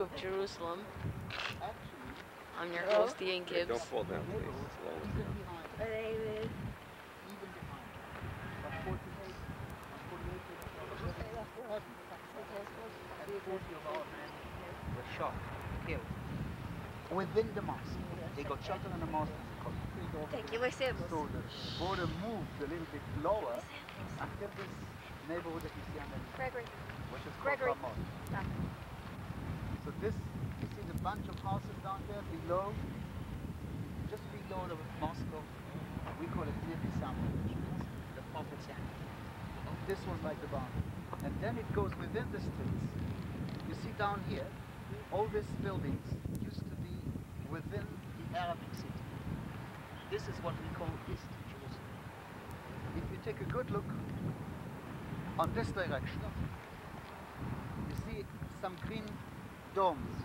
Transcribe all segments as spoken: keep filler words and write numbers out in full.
of Jerusalem. Actually, I'm your Hello? host, Ian Hey, Gibbs. don't fall down, please. It's low. even behind, Where they live. even behind. But forty-eight, on forty-eight of heaven, and forty of our men were shot, killed. Within the mosque. They got shot in the mosque and they got killed over Thank there. you, Mercedes. So the border moved a little bit lower until this neighborhood that you see on the Gregory. which is called Gregory. Ramon. Stop. So this, you see the bunch of houses down there below, just below the mosque of, we call it Nabi Samuel, which means the Prophet Samuel. This was like the boundary. And then it goes within the streets. You see down here, all these buildings used to be within the Arabic city. This is what we call East Jerusalem. If you take a good look on this direction, you see some green domes.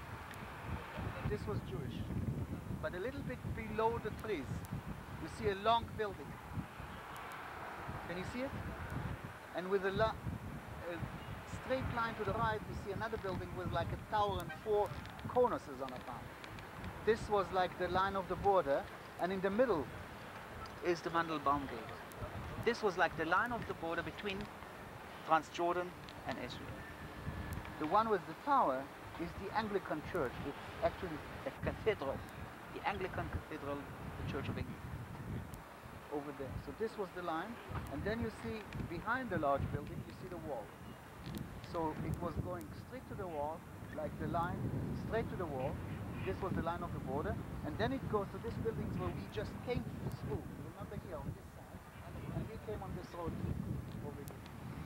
This was Jewish. But a little bit below the trees, you see a long building. Can you see it? And with a, la a straight line to the right, you see another building with like a tower and four cornices on the top. This was like the line of the border, and in the middle is the Mandelbaum Gate. This was like the line of the border between Transjordan and Israel. The one with the tower is the Anglican Church. It's actually a cathedral, the Anglican Cathedral, the Church of England, over there. So this was the line, and then you see behind the large building, you see the wall. So it was going straight to the wall, like the line, straight to the wall. This was the line of the border, and then it goes to these buildings where we just came to school. Remember here on this side, and we came on this road over here.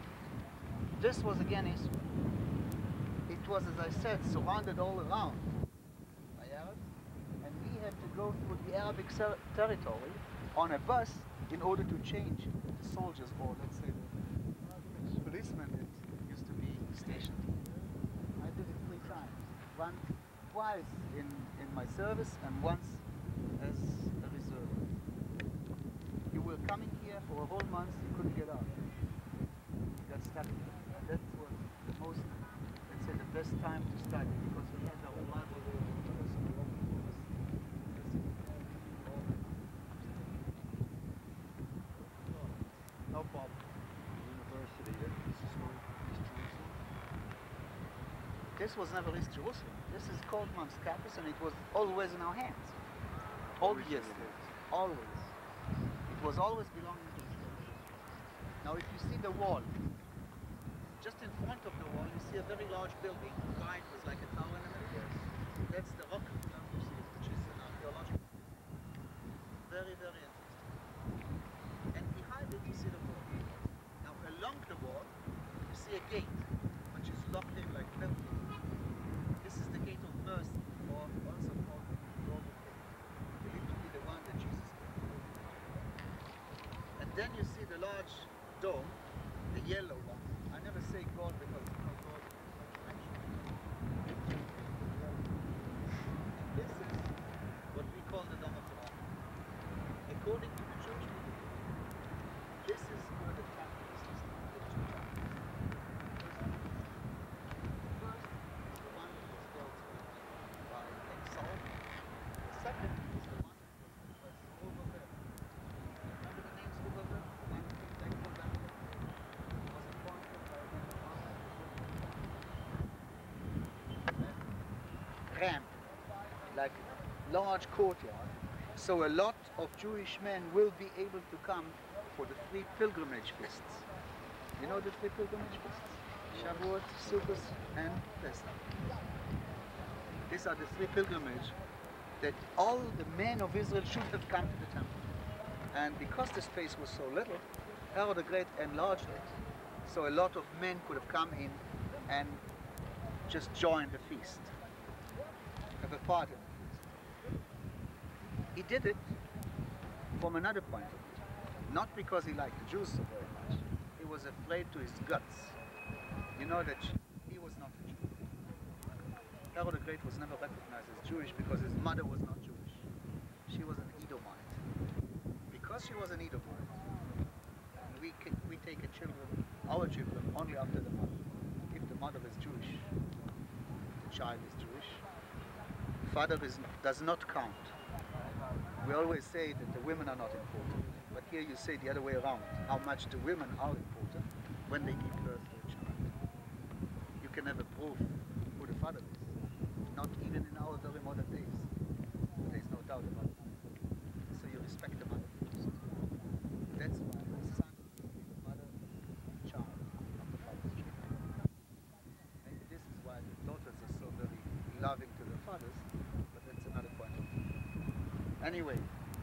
This was again Israel. It was, as I said, surrounded all around by Arabs, and we had to go through the Arabic territory on a bus in order to change the soldiers, or let's say the policemen that used to be stationed. I did it three times. One, twice in, in my service, and once as a reserve. You were coming here for a whole month, you couldn't get out. You got stuck here. That was the most, let's say, the best time to study, because we had our blood. No problem. University at East Jerusalem. This was never East Jerusalem. This is called Mount Scapus, and it was always in our hands. All the years. Always. It was always belonging to Israel. Now if you see the wall, just in front of the wall you see a very large building. Right, was like a tower in the middle. That's the Rock Museum, which is an archaeological. Very, very interesting. And behind it you see the wall. Now along the wall you see a gate, which is locked in like milk. This is the gate of mercy, or also called the Golden Gate. Believed to be the one that Jesus came. And then you see the large dome, the yellow one. I never say gold because it's not gold. And this is what we call the Dome of the Rock. According to the Jewish belief, this is where the temple is listed. The two temples. The first is the one that was built by King Solomon. The second is the one that was, was over there. Remember the names over there? The one that was like over there? Was appointed by the ramp, like large courtyard. So a lot of Jewish men will be able to come for the three pilgrimage feasts. You know the three pilgrimage feasts? Shavuot, Sukkot, and Pesach. These are the three pilgrimage that all the men of Israel should have come to the temple. And because the space was so little, Herod the Great enlarged it, so a lot of men could have come in and just join the feast, have a part in the feast. He did it from another point of view, not because he liked the Jews so very much. He was afraid to his guts. You know that he was not a Jew. Herod the Great was never recognized as Jewish because his mother was not Jewish. She was an Edomite. Because she was an Edomite, and we, we take a children, our children only after the mother. If the mother is Jewish, child is Jewish. Father is, does not count. We always say that the women are not important, but here you say the other way around, how much the women are important when they give birth to a child. You can never prove who the father is, not even in our very modern days. There is no doubt about it. So you respect the mother first. That's why the son is the mother child of the father's child. Maybe this is why the daughters are so very loving to their fathers, but that's another point of view. Anyway,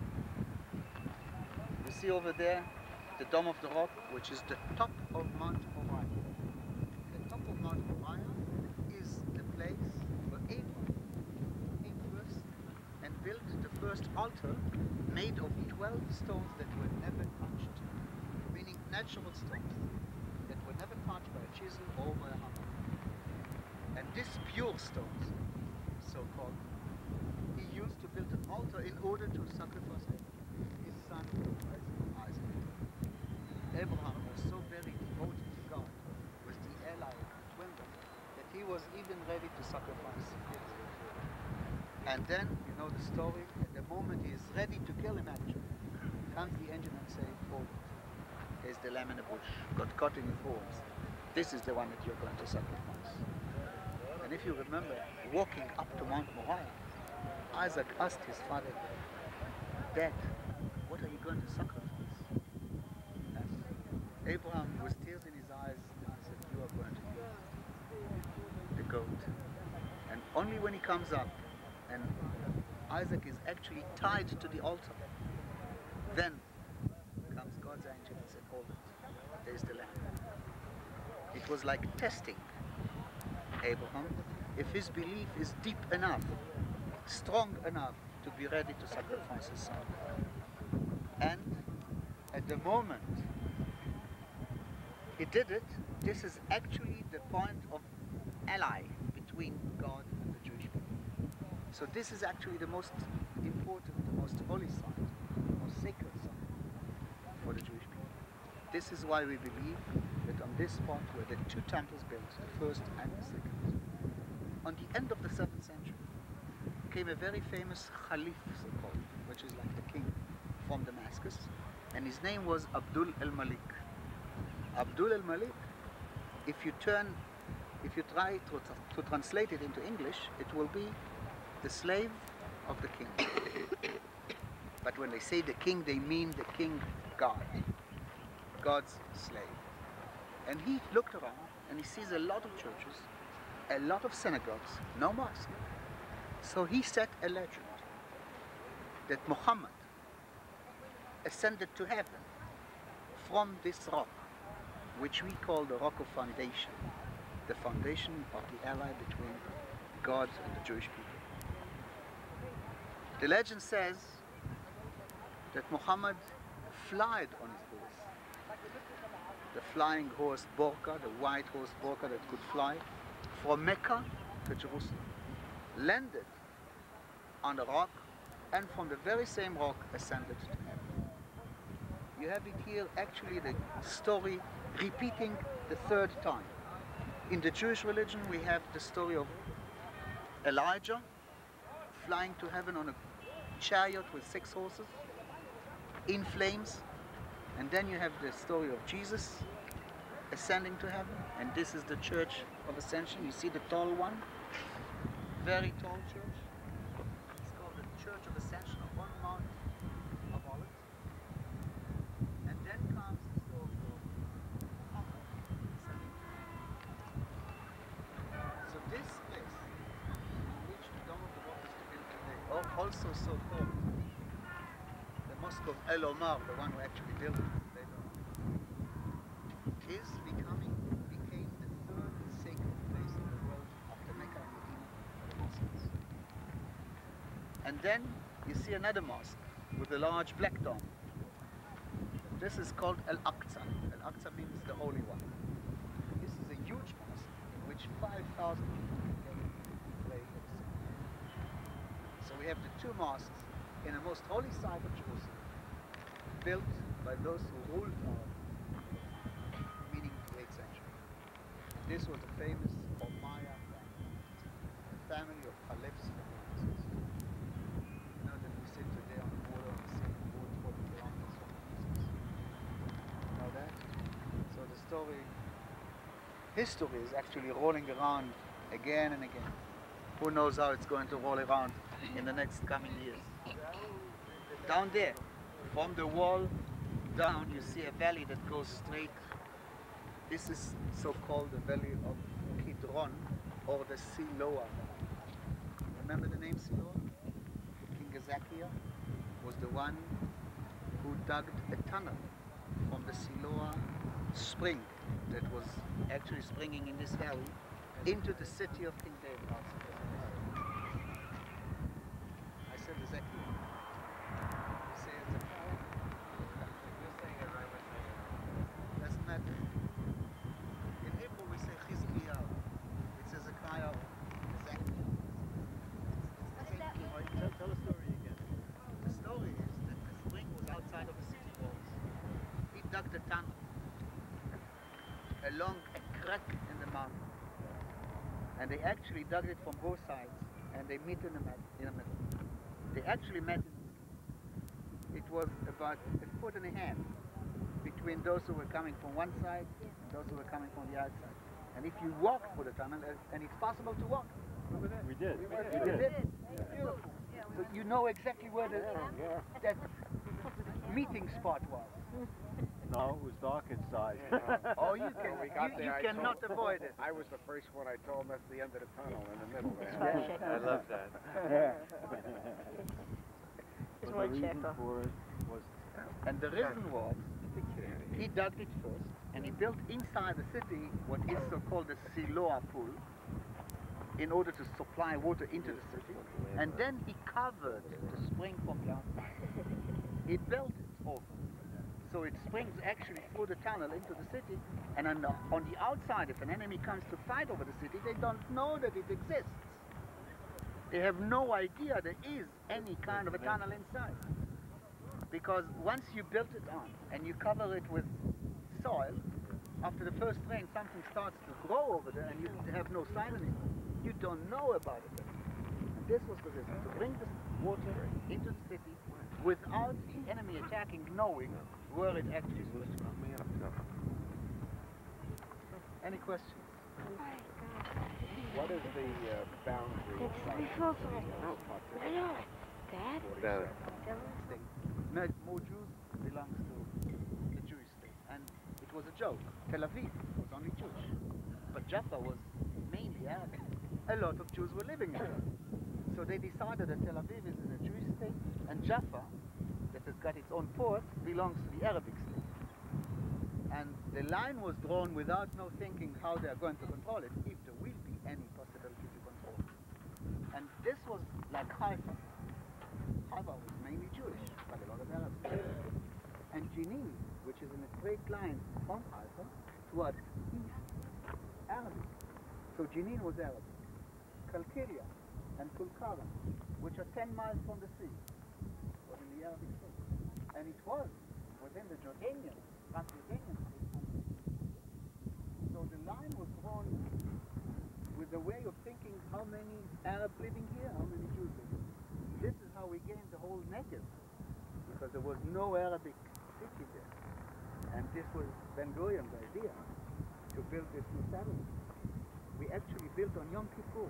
you see over there the Dome of the Rock, which is the top of Mount Moriah. The top of Mount Moriah is the place where Abraham came first and built the first altar made of twelve stones that were never touched, meaning natural stones that were never touched by a chisel or by a hammer. And these pure stones, so-called, he used to build an altar in order to sacrifice his son Isaac. Abraham was so very devoted to God, was the ally between them, that he was even ready to sacrifice him. And then, you know the story, at the moment he is ready to kill him actually, comes the angel and says, hold it. There's the lamb in the bush, got caught in the thorns. This is the one that you're going to sacrifice. And if you remember, walking up to Mount Moriah, Isaac asked his father, Dad, what are you going to sacrifice? Yes. Abraham, with tears in his eyes, answered, you are going to kill the goat. And only when he comes up and Isaac is actually tied to the altar, then comes God's angel and said, hold it, there's the lamb. It was like testing Abraham if his belief is deep enough, strong enough to be ready to sacrifice his son. And at the moment he did it, this is actually the point of ally between God and the Jewish people. So this is actually the most important, the most holy site, the most sacred site for the Jewish people. This is why we believe that on this spot were the two temples built, the first and the second. On the end of the seventh century came a very famous Khalif, so-called, which is like the king from Damascus, and his name was Abdul al-Malik. Abdul al-Malik, if you turn, if you try to, to translate it into English, it will be the slave of the king. But when they say the king, they mean the king God, God's slave. And he looked around and he sees a lot of churches, a lot of synagogues, no mosque. So he set a legend that Muhammad ascended to heaven from this rock, which we call the Rock of Foundation, the foundation of the ally between God and the Jewish people. The legend says that Muhammad flied on his horse, the flying horse Borka, the white horse Borka that could fly, from Mecca to Jerusalem, landed on a rock, and from the very same rock ascended to heaven. You have it here, actually the story repeating the third time. In the Jewish religion we have the story of Elijah flying to heaven on a chariot with six horses, in flames, and then you have the story of Jesus ascending to heaven, and this is the Church of Ascension. You see the tall one, very tall church. It's called the Church of Ascension of one Mount of Olives. And then comes the story of Muhammad ascending to heaven. So this place, in which the Dome of the Rock is built today, or also so called the Mosque of El Omar, the one who actually built it later on, is becoming, became the third sacred place in the world after Mecca and Medina for the Muslims. And then you see another mosque with a large black dome. This is called Al-Aqsa. Al-Aqsa means the Holy One. This is a huge mosque in which five thousand people can gather and pray at the same time. So we have the two mosques in the most holy site of Jerusalem, built by those who ruled our meaning the eighth century. And this was the famous Umayyad family. history is actually rolling around again and again. Who knows how it's going to roll around in the next coming years. Down there, from the wall down, you see a valley that goes straight. This is so-called the valley of Kidron, or the Siloa. Remember the name Siloa? King Ezekiel was the one who dug a tunnel from the Siloa spring that was actually springing in this valley into the city of King David. I said Ezekiel. You say Ezekiel? You're saying it right, we're saying it. Doesn't matter. In Hebrew we say Chizkiyahu. It's Ezekiel, Ezekiel. It's the same key. Tell, tell a story again. The story is that the spring was outside of the city walls. He dug the tunnel along a crack in the mountain. And they actually dug it from both sides, and they met in the, in the middle. They actually met. It was about a foot and a half between those who were coming from one side and those who were coming from the outside. And if you walk through the tunnel, and it's possible to walk. Remember that? We did. We, We went did. through it. It's beautiful. So you know exactly where the, that meeting spot was. No, it was dark inside. Oh, you can. we got You, there, you I cannot told- avoid it. I was the first one. I told him that's the end of the tunnel in the middle there. I love that. It's But more the reason checker. for it was And the reason was, he dug it first, and he built inside the city what is so-called the Siloa pool, in order to supply water into the city. And then he covered the spring from the outside. He built it over. So it springs actually through the tunnel into the city, and on the, on the outside, if an enemy comes to fight over the city, they don't know that it exists. They have no idea there is any kind of a tunnel inside. Because once you built it on and you cover it with soil, after the first rain something starts to grow over there and you have no sign of it. You don't know about it. And this was the reason, to bring the water into the city without the enemy attacking, knowing where it actually is supposed to come. Any questions? What is the uh, boundary? I know. Dad? State. More Jews belongs to the Jewish state. And it was a joke. Tel Aviv was only Jewish. But Jaffa was mainly Arabic. A lot of Jews were living in it. So they decided that Tel Aviv is in a Jewish state, and Jaffa, that has got its own port, belongs to the Arabic state. And the line was drawn without no thinking how they are going to control it, if there will be any possibility to control it. And this was like Haifa. Haifa was mainly Jewish, but a lot of Arabs. And Jenin, which is in a straight line from Haifa towards east, Arabic. So Jenin was Arabic. Kalkiria and Tulkarem, which are ten miles from the sea, was in the Arabic state. And it was within the Jordanian, Transjordanian state. So the line was drawn with the way of thinking how many Arabs living here, how many Jews living here. This is how we gained the whole Negev, because there was no Arabic city there. And this was Ben Gurion's idea, to build this new settlement. We actually built on Yom Kippur.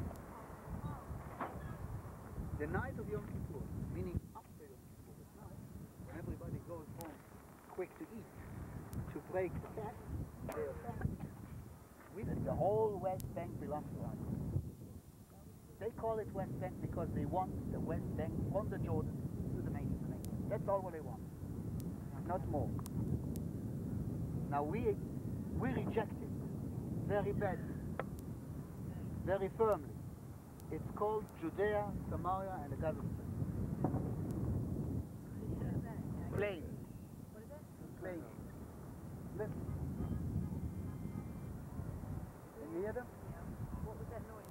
The night of Yom Kippur, meaning after Yom Kippur, at night, when everybody goes home quick to eat, to break the fast, day of fast, we, the whole West Bank belongs to us. They call it West Bank because they want the West Bank from the Jordan to the Mediterranean. That's all what they want, not more. Now we, we reject it very badly, very firmly. It's called Judea, Samaria, and the Gaza Strip. Plain. Plain. Listen. Can you hear them? What was that noise?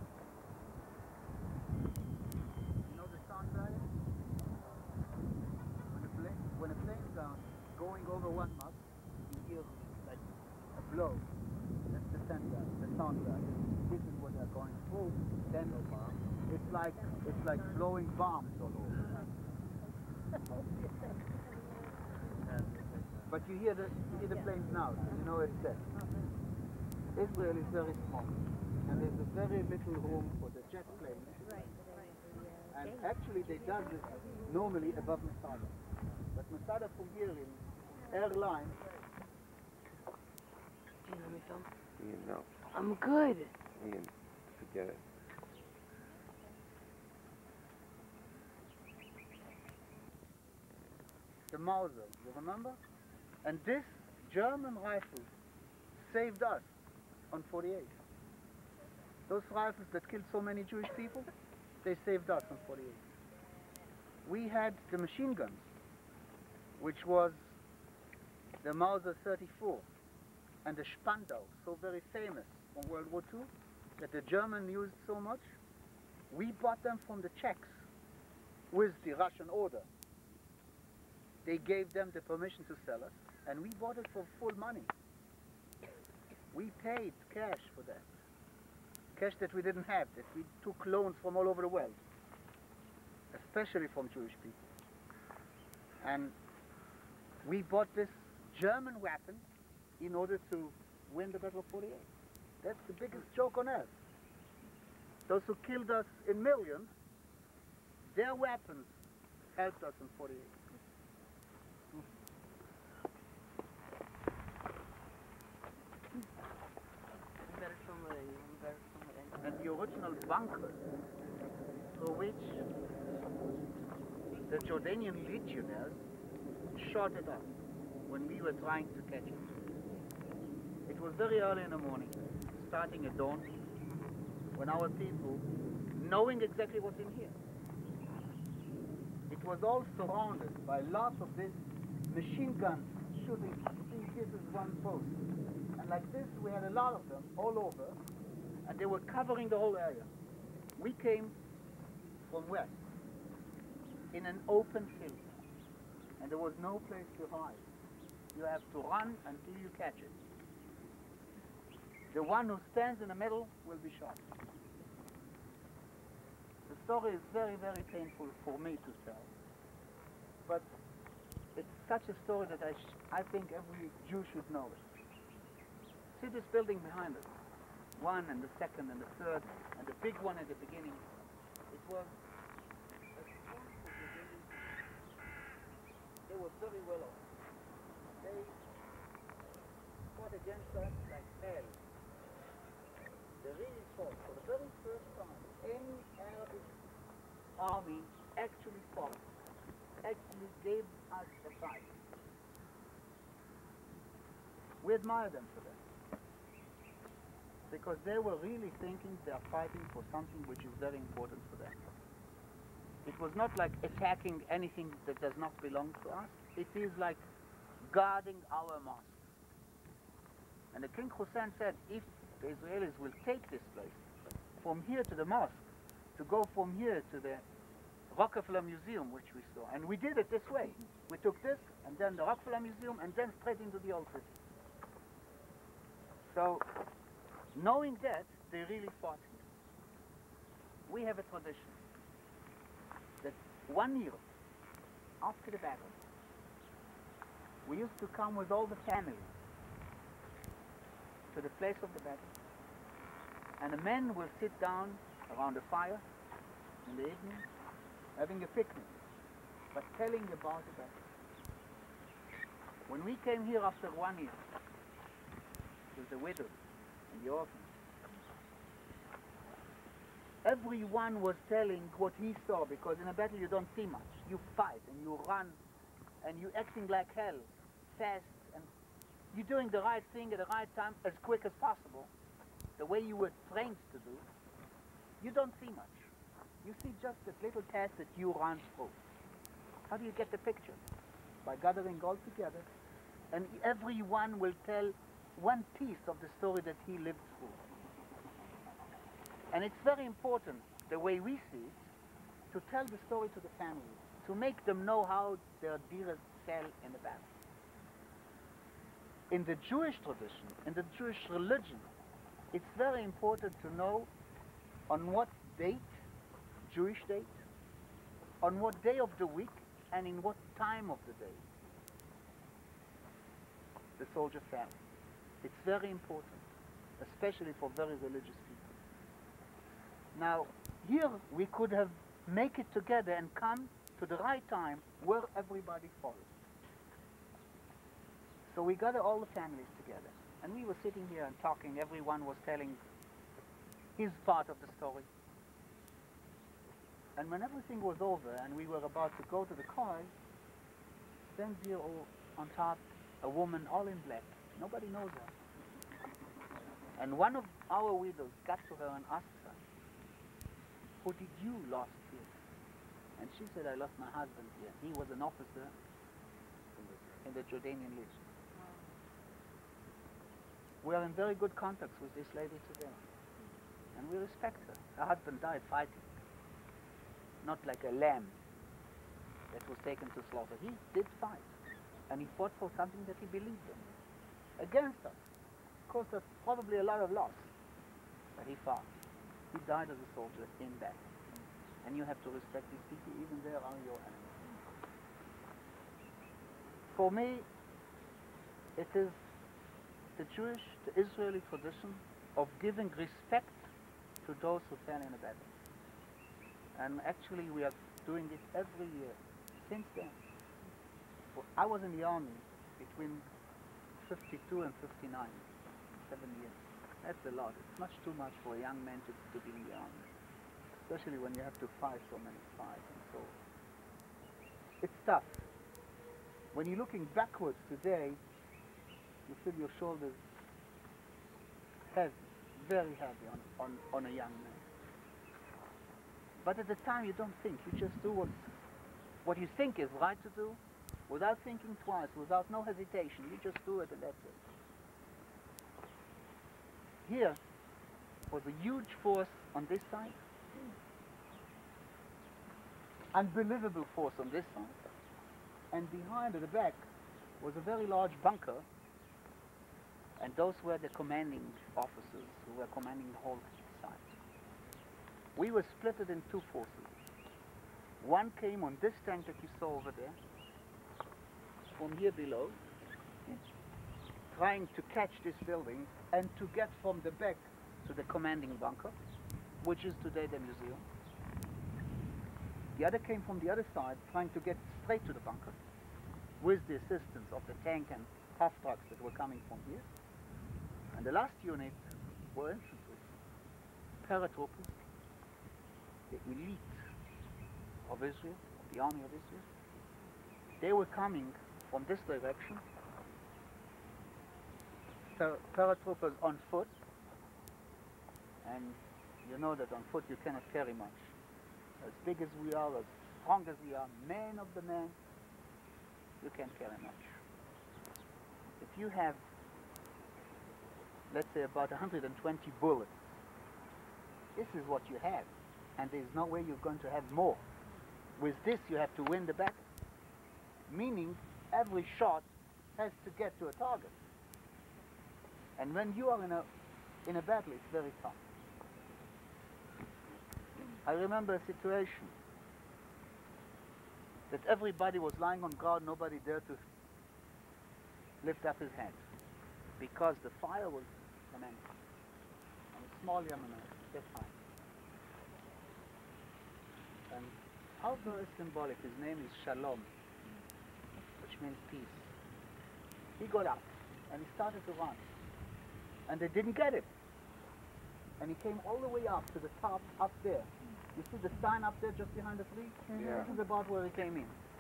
You know the sound barrier? When a plane, when a plane's down, going over one mark, you hear like a blow. That's the sender, the sound barrier. This is what they're going through. Then it's like it's like blowing bombs all over. But you hear the you hear the planes now. So you know it's dead. Israel is very small, and there's a very little room for the jet planes. And actually they done this normally above Masada. But Masada from here in airline, Do you let me film? Ian, no. I'm good. Ian, forget it. the Mauser, you remember? And this German rifle saved us on forty-eight. Those rifles that killed so many Jewish people, they saved us on forty-eight. We had the machine guns, which was the Mauser thirty-four and the Spandau, so very famous from World War Two, that the German used so much. We bought them from the Czechs with the Russian order. They gave them the permission to sell us, and we bought it for full money. We paid cash for that. Cash that we didn't have, that we took loans from all over the world, especially from Jewish people. And we bought this German weapon in order to win the Battle of forty-eight. That's the biggest joke on earth. Those who killed us in millions, their weapons helped us in forty-eight. And the original bunker through which the Jordanian legionnaires shot it up when we were trying to catch it. It was very early in the morning, starting at dawn, when our people, knowing exactly what's in here, it was all surrounded by lots of these machine guns shooting. See, this is one post. And like this, we had a lot of them all over, and they were covering the whole area. We came from west, in an open field, and there was no place to hide. You have to run until you catch it. The one who stands in the middle will be shot. The story is very, very painful for me to tell, but it's such a story that I, sh I think every Jew should know it. See this building behind us? One and the second and the third and the big one at the beginning. It was a strong building. They were very well off. They fought against us like hell. They really fought. For the very first time, any Arabic army actually fought, actually gave us a fight. We admire them for that, because they were really thinking they are fighting for something which is very important for them. It was not like attacking anything that does not belong to us. It is like guarding our mosque. And the King Hussein said, if the Israelis will take this place, from here to the mosque, to go from here to the Rockefeller Museum, which we saw, and we did it this way. We took this, and then the Rockefeller Museum, and then straight into the old city. So, knowing that, they really fought here. We have a tradition that one year after the battle, we used to come with all the family to the place of the battle, and the men will sit down around a fire in the evening, having a picnic, but telling about the battle. When we came here after one year, with the widows and the orphans, everyone was telling what he saw, because in a battle you don't see much. You fight and you run and you're acting like hell, fast, and you're doing the right thing at the right time as quick as possible, the way you were trained to do. You don't see much. You see just that little path that you run through. How do you get the picture? By gathering all together, and everyone will tell one piece of the story that he lived through. And it's very important, the way we see it, to tell the story to the family, to make them know how their dearest fell in the battle. In the Jewish tradition, in the Jewish religion, it's very important to know on what date, Jewish date, on what day of the week, and in what time of the day the soldier fell. It's very important. especially for very religious people. Now, here we could have make it together and come to the right time where everybody follows. So we got all the families together, and we were sitting here and talking. Everyone was telling his part of the story. And when everything was over and we were about to go to the car, stands here all on top a woman all in black. Nobody knows her. And one of our widows got to her and asked her, "Who did you lost here?" And she said, "I lost my husband here. He was an officer in the Jordanian Legion." We are in very good contacts with this lady today. And we respect her. Her husband died fighting. Not like a lamb that was taken to slaughter. He did fight. And he fought for something that he believed in. Against us. Caused us probably a lot of loss. But he fought. He died as a soldier in battle. And you have to respect these people, even they are your enemies. For me, it is the Jewish, the Israeli tradition of giving respect to those who fell in a battle. And actually we are doing it every year since then. Well, I was in the army between fifty-two and fifty-nine, seven years. That's a lot. It's much too much for a young man to, to be in the army, especially when you have to fight so many fights and so on. It's tough. When you're looking backwards today, you feel your shoulders heavy, very heavy on, on, on a young man. But at the time you don't think, you just do what, what you think is right to do, without thinking twice, without no hesitation, you just do it and that's it. Here was a huge force on this side, unbelievable force on this side, and behind at the back was a very large bunker. And those were the commanding officers who were commanding the whole side. We were split in two forces. One came on this tank that you saw over there, from here below, trying to catch this building and to get from the back to the commanding bunker, which is today the museum. The other came from the other side, trying to get straight to the bunker, with the assistance of the tank and half trucks that were coming from here. And the last unit were infantry, paratroopers, the elite of Israel, the army of Israel. They were coming from this direction, Par paratroopers on foot, and you know that on foot you cannot carry much. As big as we are, as strong as we are, man of the man, you can't carry much. If you have, let's say, about one hundred twenty bullets, this is what you have, and there's no way you're going to have more. With this you have to win the battle, meaning every shot has to get to a target. And when you are in a, in a battle, it's very tough. I remember a situation that everybody was lying on guard, nobody dared to lift up his head, because the fire was immense. On a small Yemenite, that's fine. And how very symbolic, his name is Shalom, which means peace. He got up and he started to run. And they didn't get him. And he came all the way up to the top, up there. You see the sign up there just behind the tree? Yeah. This is about where he came in.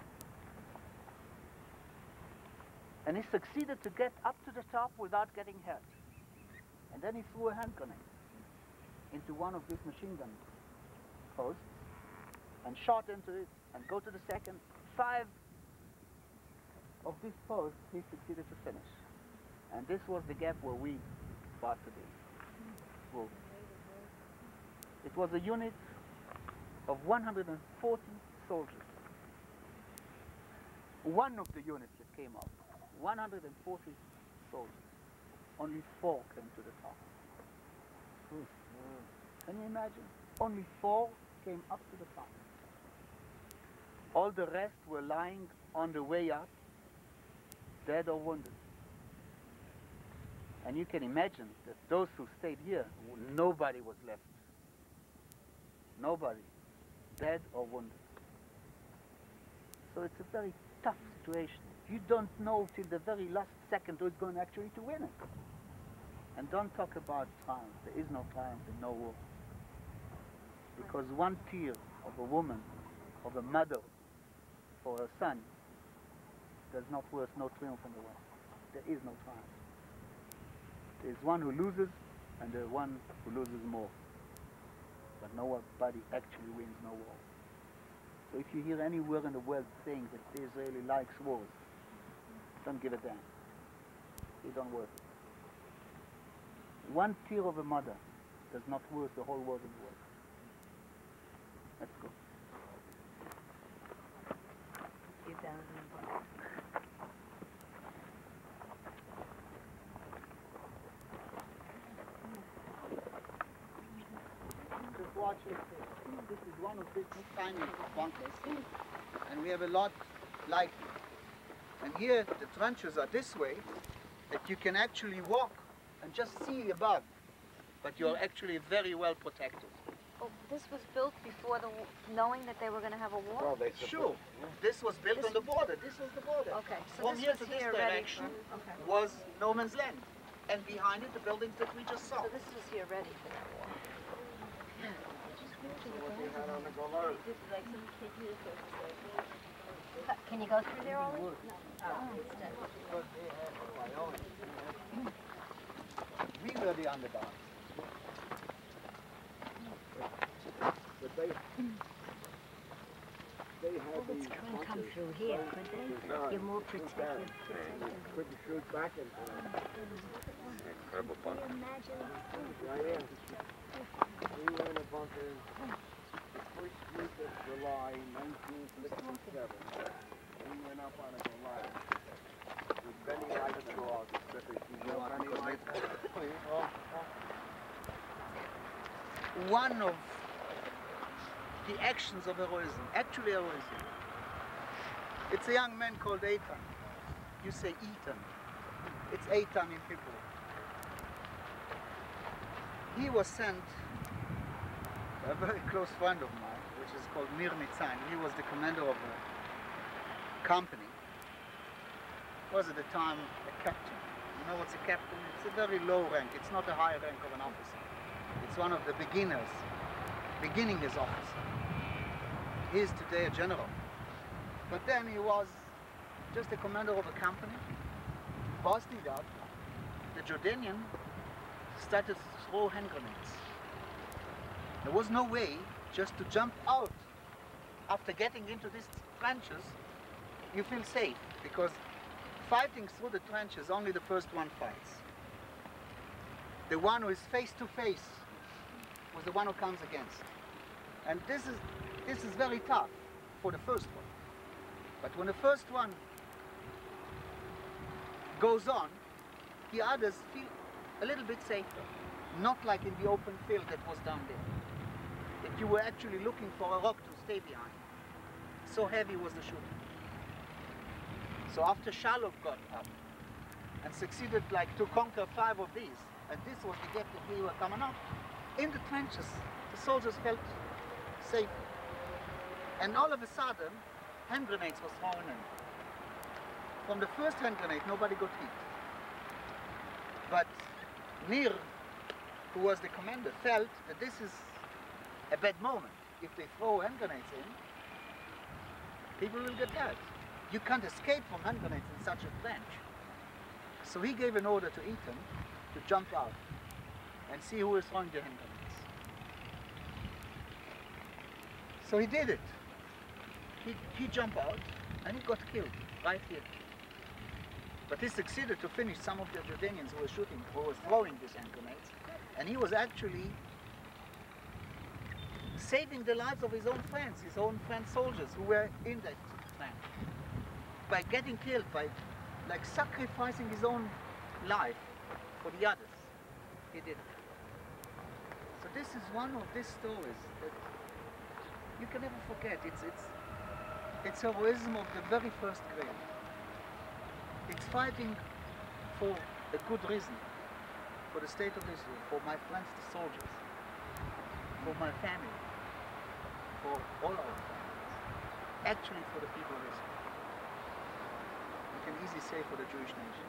And he succeeded to get up to the top without getting hurt. And then he threw a hand grenade into one of these machine gun posts and shot into it and go to the second. Five of these posts he succeeded to finish. And this was the gap where we fought today. Well, it was a unit of one hundred forty soldiers. One of the units that came up, one hundred forty soldiers. Only four came to the top. Can you imagine? Only four came up to the top. All the rest were lying on the way up, dead or wounded. And you can imagine that those who stayed here, nobody was left. Nobody, dead or wounded. So it's a very tough situation. You don't know till the very last second who's going actually to win it. And don't talk about triumph. There is no triumph in no war. Because one tear of a woman, of a mother, for her son, does not worth no triumph in the world. There is no triumph. There is one who loses, and the one who loses more. But nobody actually wins no war. So if you hear anywhere in the world saying that the Israeli likes wars, don't give a damn. They don't worth it. One tear of a mother does not worth the whole world in the world. Let's go. You down in the box. Just watch this. This is one of these tiny bunkers, and we have a lot like it. And here the trenches are this way, that you can actually walk and just see above, but you're actually very well protected. Oh, this was built before the, w- knowing that they were going to have a war? Well, they Sure, this was built This- on the border. This was the border. Okay, so From this here was to this here ready direction for- okay. was no man's land, and behind it the buildings that we just saw. So this was here ready for that war. what they had on the Golan. Can you go through there, Ollie? No. Oh, We were the underdogs. But they, they had Bullets these couldn't come bunkers through here, could they? No, You're more too protected. bad. They couldn't shoot back into them. Incredible bunker. I am. We were in a bunker the first week of July, nineteen sixty-seven. We went up on a Goliath with Benny Leichenstraw, the secretary. You know Benny Leichenstraw? One of the actions of heroism, actually heroism. It's a young man called Eitan. You say Eitan. It's Eitan in Hebrew. He was sent, a very close friend of mine, which is called Nir Nitzan. He was the commander of a company. Was at the time a captain. You know what's a captain? It's a very low rank. It's not a high rank of an officer. It's one of the beginners, beginning his officer. He is today a general. But then he was just the commander of a company. Busted up, the Jordanian started to throw hand grenades. There was no way just to jump out after getting into these trenches. You feel safe because fighting through the trenches, only the first one fights. The one who is face to face was the one who comes against. And this is, this is very tough for the first one. But when the first one goes on, the others feel a little bit safer. Not like in the open field that was down there. That you were actually looking for a rock to stay behind. So heavy was the shooting. So after Shalom got up and succeeded like to conquer five of these, and this was the gap that we were coming up, in the trenches, the soldiers felt safe. And all of a sudden, hand grenades were thrown in. From the first hand grenade, nobody got hit. But Nir, who was the commander, felt that this is a bad moment. If they throw hand grenades in, people will get hurt. You can't escape from hand grenades in such a trench. So he gave an order to Ethan to jump out and see who is throwing the hand grenades. So he did it. He, he jumped out and he got killed right here. But he succeeded to finish some of the Jordanians who were shooting, who were throwing these hand grenades. And he was actually saving the lives of his own friends, his own friend soldiers who were in that trench. By getting killed, by like sacrificing his own life for the others. He did it. So this is one of these stories that you can never forget. It's, it's, it's heroism of the very first grade. It's fighting for a good reason. for the state of Israel, for my friends the soldiers, for my family, for all our families, actually for the people of Israel. You can easily say for the Jewish nation.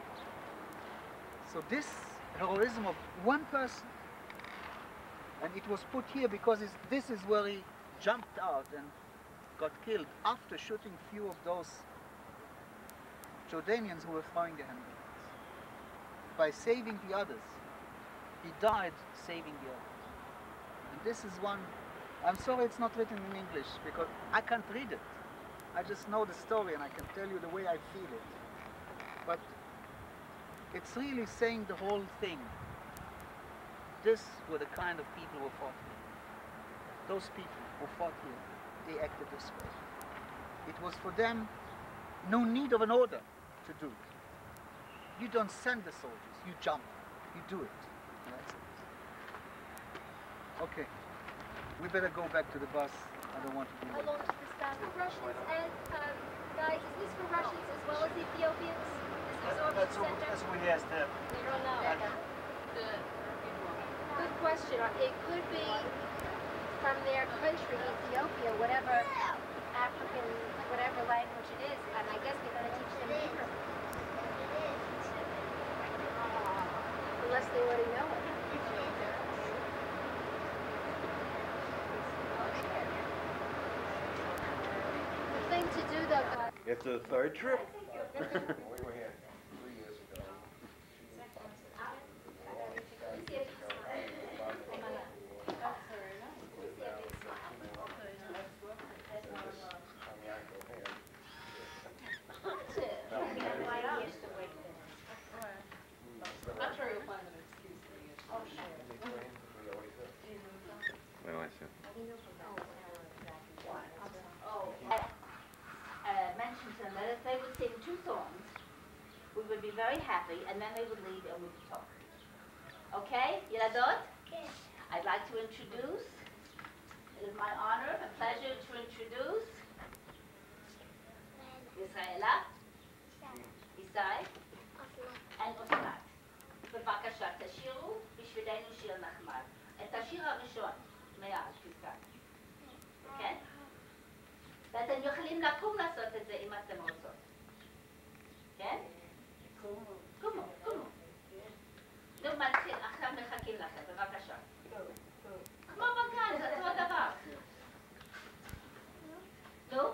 So this heroism of one person, and it was put here because it's, this is where he jumped out and got killed after shooting few of those Jordanians who were throwing the hand grenades. By saving the others, he died saving the others. And this is one, I'm sorry it's not written in English because I can't read it. I just know the story and I can tell you the way I feel it. But it's really saying the whole thing. This were the kind of people who fought here. Those people who fought here, they acted this way. It was for them no need of an order to do it. You don't send the soldiers, you jump, you do it. And that's it. Okay, we better go back to the bus. I don't want to be How late. long does this last for Russians? And um, guys, is this for Russians as well as Ethiopians? This absorption center? what he asked them. You don't know. Good question. It could be from their country, Ethiopia, whatever African, whatever language it is, and I guess they're going to teach them Hebrew. Unless they already know it. The thing to do, though, guys. It's a third trip. We were here three years ago. Well, I see. uh, mentioned to them that if they would sing two songs, we would be very happy, and then they would leave and we would talk. Okay, Yeladot? Yes. I'd like to introduce, it is my honor and pleasure to introduce Israela, Isai, and Osmat. בבקשה, תשירו בשבילנו שיר נחמד. את השיר הראשון מהפסקה. כן? ואתם יכולים לקום לעשות את זה אם אתם רוצות. כן? קומו. קומו, קומו. נו, מתחיל, עכשיו מחכים לכם, בבקשה. כמו בגן, זה אותו דבר. נו?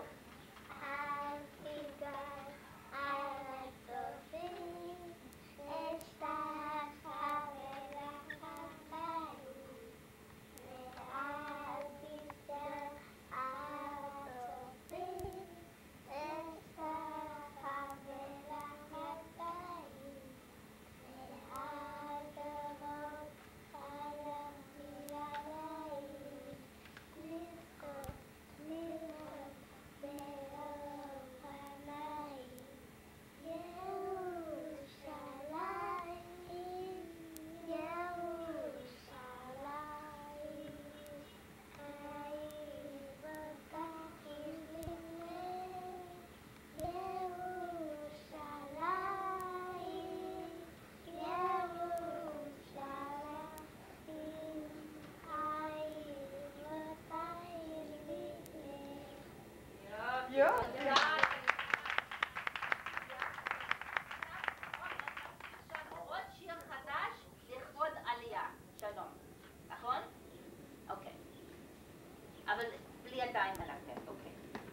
עוד שיר חדש לכבוד עלייה. שלום. נכון? אוקיי. אבל בלי ידיים עליכם. אוקיי.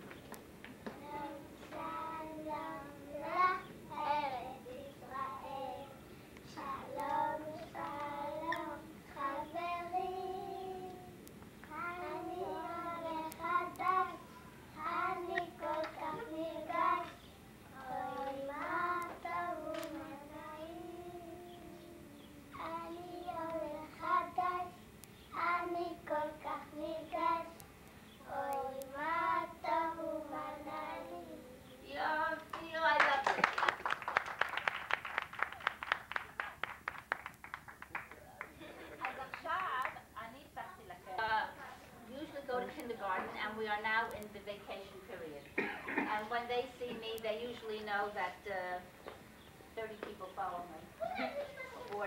Kindergarten, and we are now in the vacation period. And when they see me, they usually know that uh, thirty people follow me, or forty,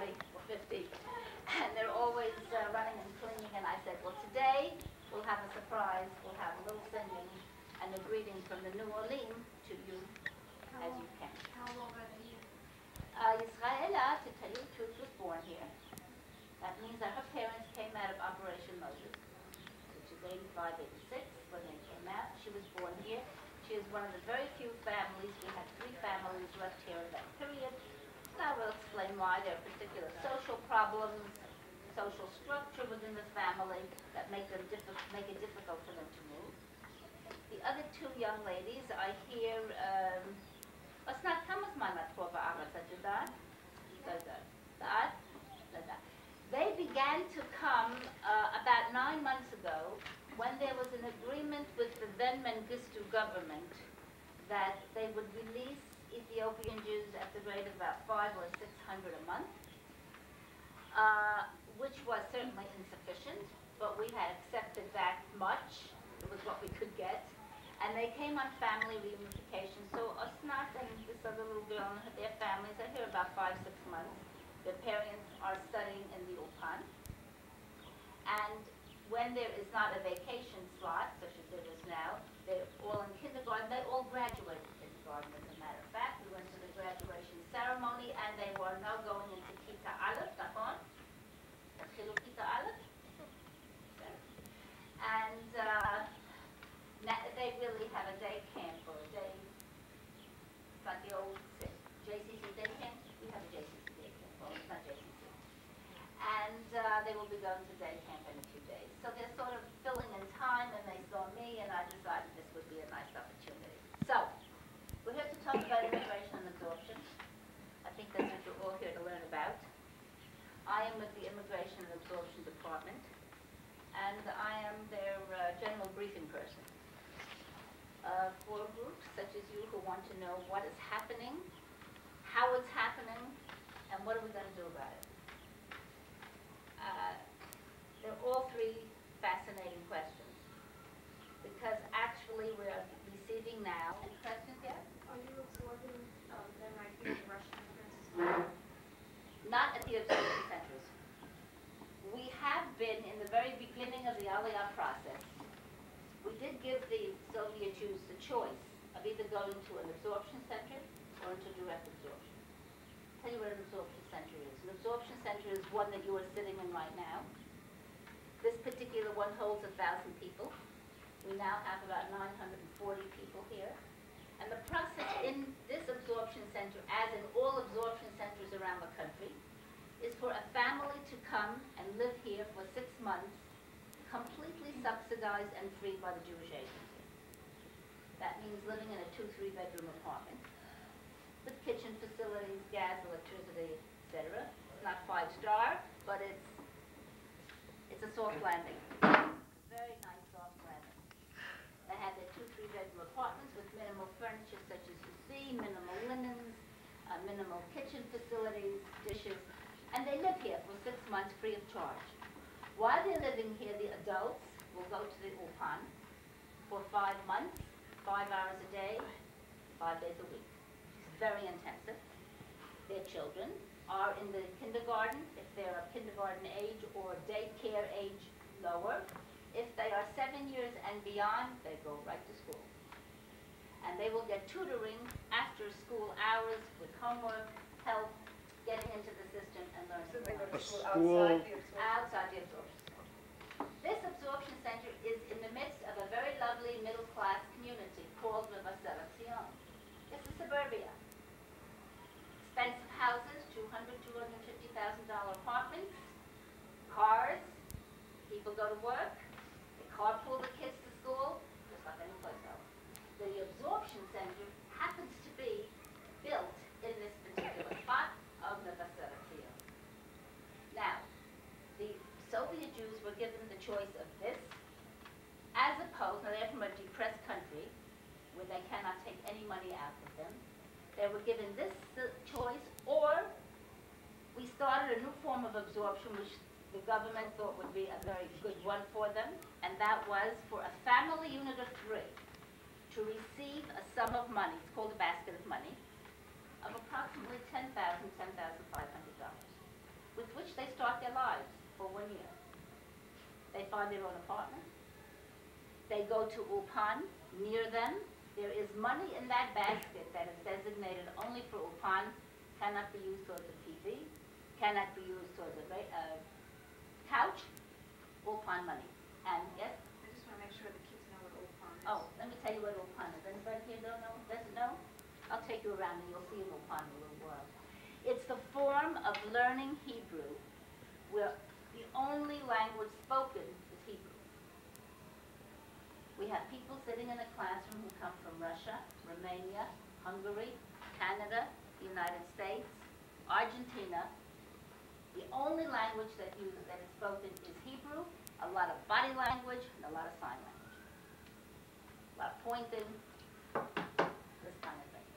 fifty. And they're always uh, running and cleaning, and I said, well, today we'll have a surprise. We'll have a little singing and a greeting from the New Orleans to you as you can. How long are they here? Uh, Yisraela, to tell you the truth, was born here. That means that her parents came out of Operation Moses, which is eighty-five, eighty-six, when they came out. She was born here. She is one of the very few families. We had three families left here at that period. And I will explain why. There are particular social problems, social structure within the family that make them diffi- make it difficult for them to move. The other two young ladies, I hear, um, אסנת, כמה זמן את פה בארץ, את יודעת? לא יודעת. ואת? לא יודעת. They began to come uh, about nine months ago when there was an agreement with the then Mengistu government that they would release Ethiopian Jews at the rate of about five or six hundred a month, uh, which was certainly insufficient, but we had accepted that much. It was what we could get. And they came on family reunification. So Osnat and this other little girl and their families are here about five, six months. Their parents are studying in the Ulpan. And when there is not a vacation slot, such as there is now, they're all in kindergarten. They all graduated kindergarten, as a matter of fact. We went to the graduation ceremony, and they were now going into Kita Aleph, נכון? התחילו Kita Aleph? And uh, they really have a day camp or a day, it's like the old J C C day camp. We have a J C C day camp, well, it's not J C C. And uh, they will be going to day camp in a few days. So they're sort of filling in time, and they saw me, and I decided this would be a nice opportunity. So, we're here to talk about immigration and absorption. I think that's what you're all here to learn about. I am with the Immigration and Absorption Department, and I am their uh, general briefing person. Uh, for groups such as you who want to know what is happening, how it's happening, and what are we going to do about it. Uh, they're all three fascinating questions, because actually we are receiving now. Any questions yet? Are you absorbing um, them right here in Russian first? Not at the absorption centers. We have been in the very beginning of the Aliyah process. We did give the Soviet Jews the choice of either going to an absorption center or into direct absorption. I'll tell you what an absorption center is. An absorption center is one that you are sitting in right now. This particular one holds a thousand people. We now have about nine hundred forty people here. And the process in this absorption center, as in all absorption centers around the country, is for a family to come and live here for six months, completely subsidized and free by the Jewish agency. That means living in a two, three bedroom apartment with kitchen facilities, gas, electricity, et cetera. It's not five star, but it's it's a soft landing. Very nice soft landing. They have their two, three bedroom apartments with minimal furniture such as you see, minimal linens, uh, minimal kitchen facilities, dishes, and they live here for six months free of charge. While they're living here, the adults will go to the Ulpan for five months, five hours a day, five days a week. It's very intensive. Their children are in the kindergarten, if they're of kindergarten age or daycare age lower. If they are seven years and beyond, they go right to school. And they will get tutoring after school hours with homework, help, getting into the system and learning. So they go to A school school- outside the absorption? Outside the absorption center. This absorption center is in the midst of a very lovely middle-class community called Mevaserat Zion. This is suburbia. Expensive houses, two hundred thousand, two hundred fifty thousand dollar apartments, cars, people go to work, they carpool the kids to school, just like any place else. The absorption center happens to be built in this particular spot of Mevaserat Zion. Now, the Soviet Jews were given the choice of this, as opposed, now they're from a depressed country, where they cannot take any money out of them. They were given this uh, choice, or we started a new form of absorption, which the government thought would be a very good one for them, and that was for a family unit of three to receive a sum of money, it's called a basket of money, of approximately ten thousand dollars, ten thousand five hundred dollars, with which language, they start their lives for one year. They find their own apartment. They go to Ulpan. Near them, there is money in that basket that is designated only for Ulpan, cannot be used towards a T V, cannot be used towards a uh, couch, Ulpan money. And yes? I just want to make sure the kids know what Ulpan is. Oh, let me tell you what Ulpan is. Anybody here don't know? Doesn't know? I'll take you around and you'll see Ulpan in a little while. It's the form of learning Hebrew where the only language spoken is Hebrew. We have people sitting in a classroom who come from Russia, Romania, Hungary, Canada, the United States, Argentina. The only language that, you, that is spoken is Hebrew, a lot of body language, and a lot of sign language. A lot of pointing, this kind of thing.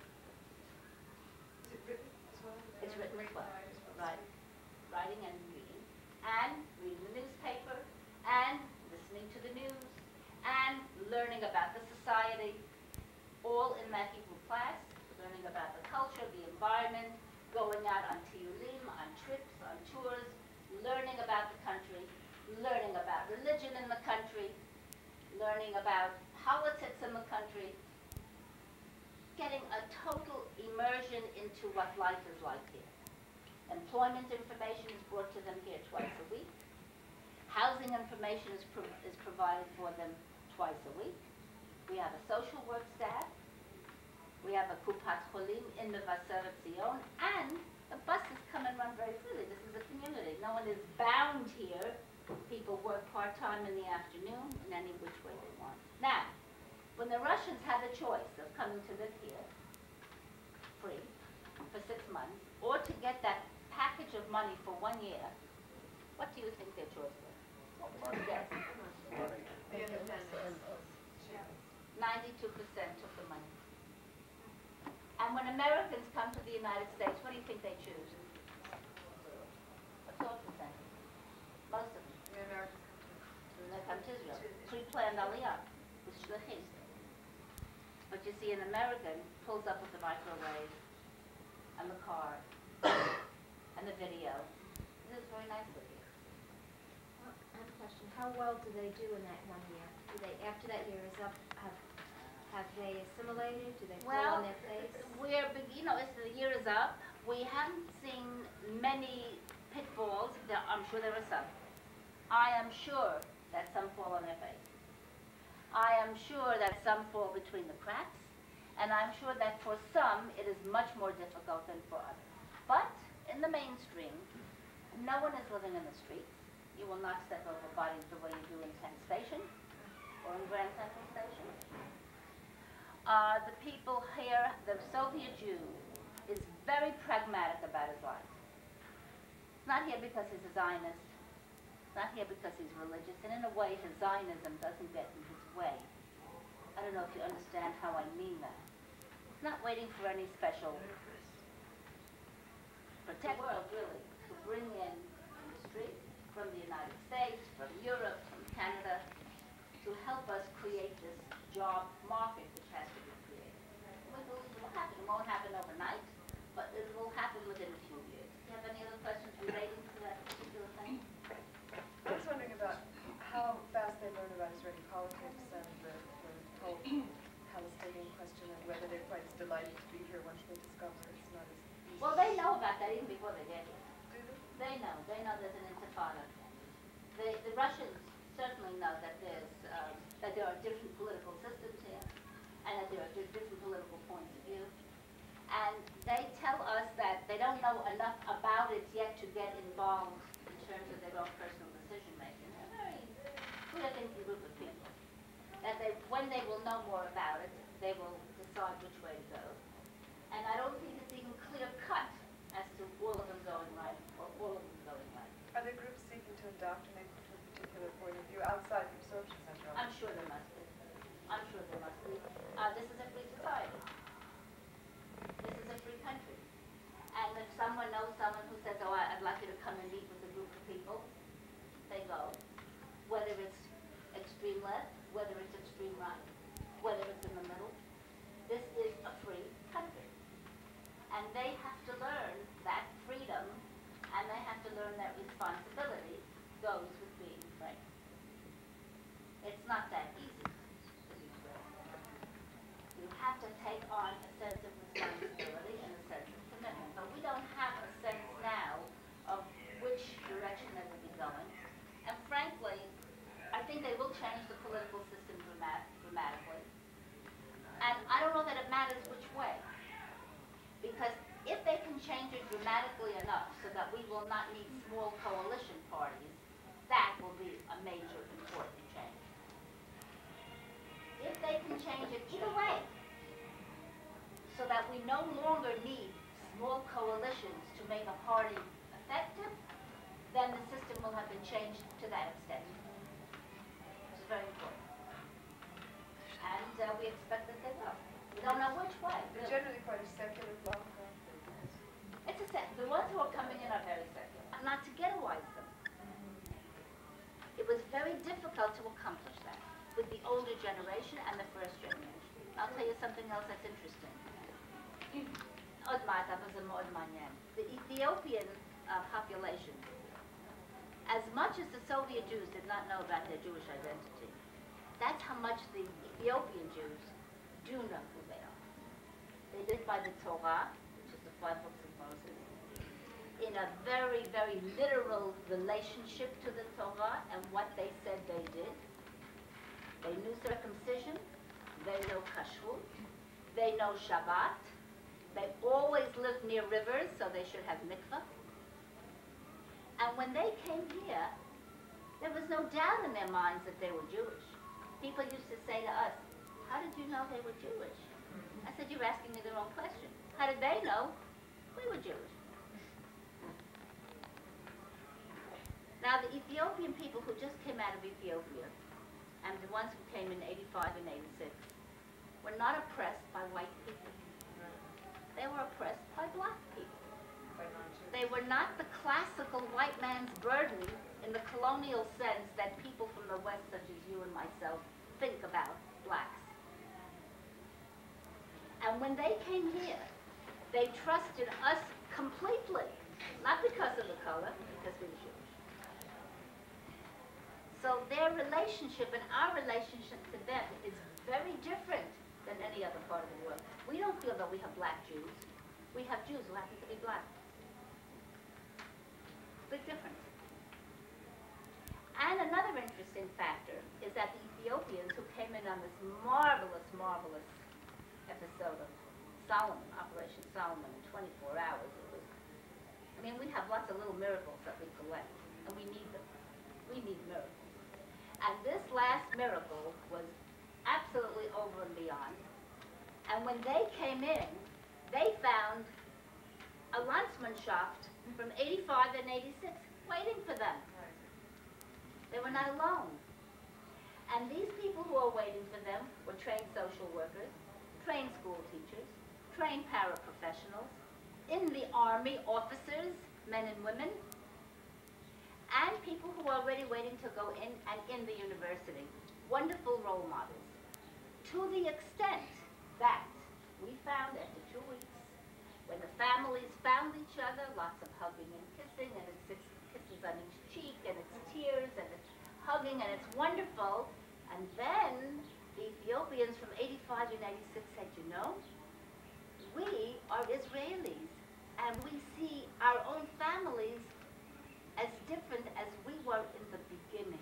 Is it written as well? It's written as well, right? Writing and reading, and reading the newspaper, and listening to the news, and learning about the society, all in that Hebrew class, learning about the culture, the environment, going out on tiyulim, on trips, on tours, learning about the country, learning about religion in the country, learning about politics in the country, getting a total immersion into what life is like here. Employment information is brought to them here twice a week. Housing information is, pro is provided for them twice a week. We have a social work staff. We have a Kupat Cholim in the Vasseret Zion, and the buses come and run very freely. This is a community. No one is bound here. People work part-time in the afternoon in any which way they want. Now, when the Russians had the choice of coming to live here free for six months, or to get that package of money for one year, what do you think their choice was? Yes. The independence. ninety-two percent took the money. And when Americans come to the United States, what do you think they choose? What's your percentage? Most of them. The Americans They come to Israel. Pre-planned aliyah with shlichim. But you see, an American pulls up with the microwave and the car and the video. This is very nice with you. I have a question. How well do they do in that one year? Do they, after that year is up, have, have they assimilated? Do they fall Well, on their face? we're, beg- you know, as the year is up, we haven't seen many pitfalls. There, I'm sure there are some. I am sure that some fall on their face. I am sure that some fall between the cracks, and I'm sure that for some it is much more difficult than for others. But in the mainstream, no one is living in the streets. You will not step over bodies the way you do in Penn Station or in Grand Central Station. Uh, the people here, the Soviet Jew, is very pragmatic about his life. He's not here because he's a Zionist. He's not here because he's religious. And in a way, his Zionism doesn't get in his way. I don't know if you understand how I mean that. He's not waiting for any special protect world, really, to bring in industry from the United States, from Europe, from Canada, to help us create this job market which has to be created. We believe it will happen. It won't happen overnight, but it will happen within a few years. Do you have any other questions relating to that particular thing? I was wondering about how fast they learn about Israeli politics and the, the whole Palestinian question, and whether they're quite as delighted to be here once they discover it's not as easy. Well, they know about that even before they get here. Do they? They know. They know there's an intifada. The, the Russians certainly know that there's um, that there are different political systems here, and that there are di- different political points of view. And they tell us that they don't know enough about it yet to get involved in terms of their own personal decision making. They're a very clear-thinking group of people. That they, when they will know more about it, they will decide which way to go. And I don't think it's even clear-cut as to all of them going right or all of them going right. Are there groups seeking to indoctrinate to a particular point of view outside the absorption center? I'm sure there must be. I'm sure there must be. Uh, this is a free society. This is a free country. And if someone knows someone who says, oh, I- I'd like you to come and meet with a group of people, they go. Whether it's extreme left, whether it's extreme right, whether it's in the middle. This is a free country. And they have to learn that freedom, and they have to learn that respect. matters which way. Because if they can change it dramatically enough so that we will not need small coalition parties, that will be a major important change. If they can change it either way, so that we no longer need small coalitions to make a party effective, then the system will have been changed to that extent. It's very important. And uh, we expect that they will. We don't know which way. They're really. generally quite a secular bloc, aren't they? It's a set. The ones who are coming in are very secular. Not to ghettoize them. It was very difficult to accomplish that with the older generation and the first generation. I'll tell you something else that's interesting. The Ethiopian uh, population, as much as the Soviet Jews did not know about their Jewish identity, that's how much the Ethiopian Jews do know who they are. They live by the Torah, which is the five books of Moses, in a very, very literal relationship to the Torah and what they said they did. They knew circumcision, they know kashrut, they know Shabbat, they always lived near rivers, so they should have mikvah. And when they came here, there was no doubt in their minds that they were Jewish. People used to say to us, how did you know they were Jewish? I said, you're asking me the wrong question. How did they know we were Jewish? Now, the Ethiopian people who just came out of Ethiopia, and the ones who came in eighty-five and eighty-six, were not oppressed by white people. They were oppressed by black people. They were not the classical white man's burden in the colonial sense that people from the West, such as you and myself, think about blacks. And when they came here, they trusted us completely, not because of the color, because we were Jewish. So their relationship and our relationship to them is very different than any other part of the world. We don't feel that we have black Jews. We have Jews who happen to be black. Big difference. And another interesting factor is that the Ethiopians who came in on this marvelous, marvelous episode of Solomon, Operation Solomon, in twenty-four hours, it was, I mean, we have lots of little miracles that we collect, and we need them. We need miracles. And this last miracle was absolutely over and beyond. And when they came in, they found a Landsmannschaft from eighty-five and eighty-six waiting for them. They were not alone. And these people who are waiting for them were trained social workers, trained school teachers, trained paraprofessionals, in the army officers, men and women, and people who are already waiting to go in and in the university. Wonderful role models. To the extent that we found after two weeks, when the families found each other, lots of hugging and kissing, and it's six kisses on each cheek, and it's tears, and it's hugging, and it's wonderful. And then the Ethiopians from eighty-five and eighty-six said, you know, we are Israelis, and we see our own families as different as we were in the beginning.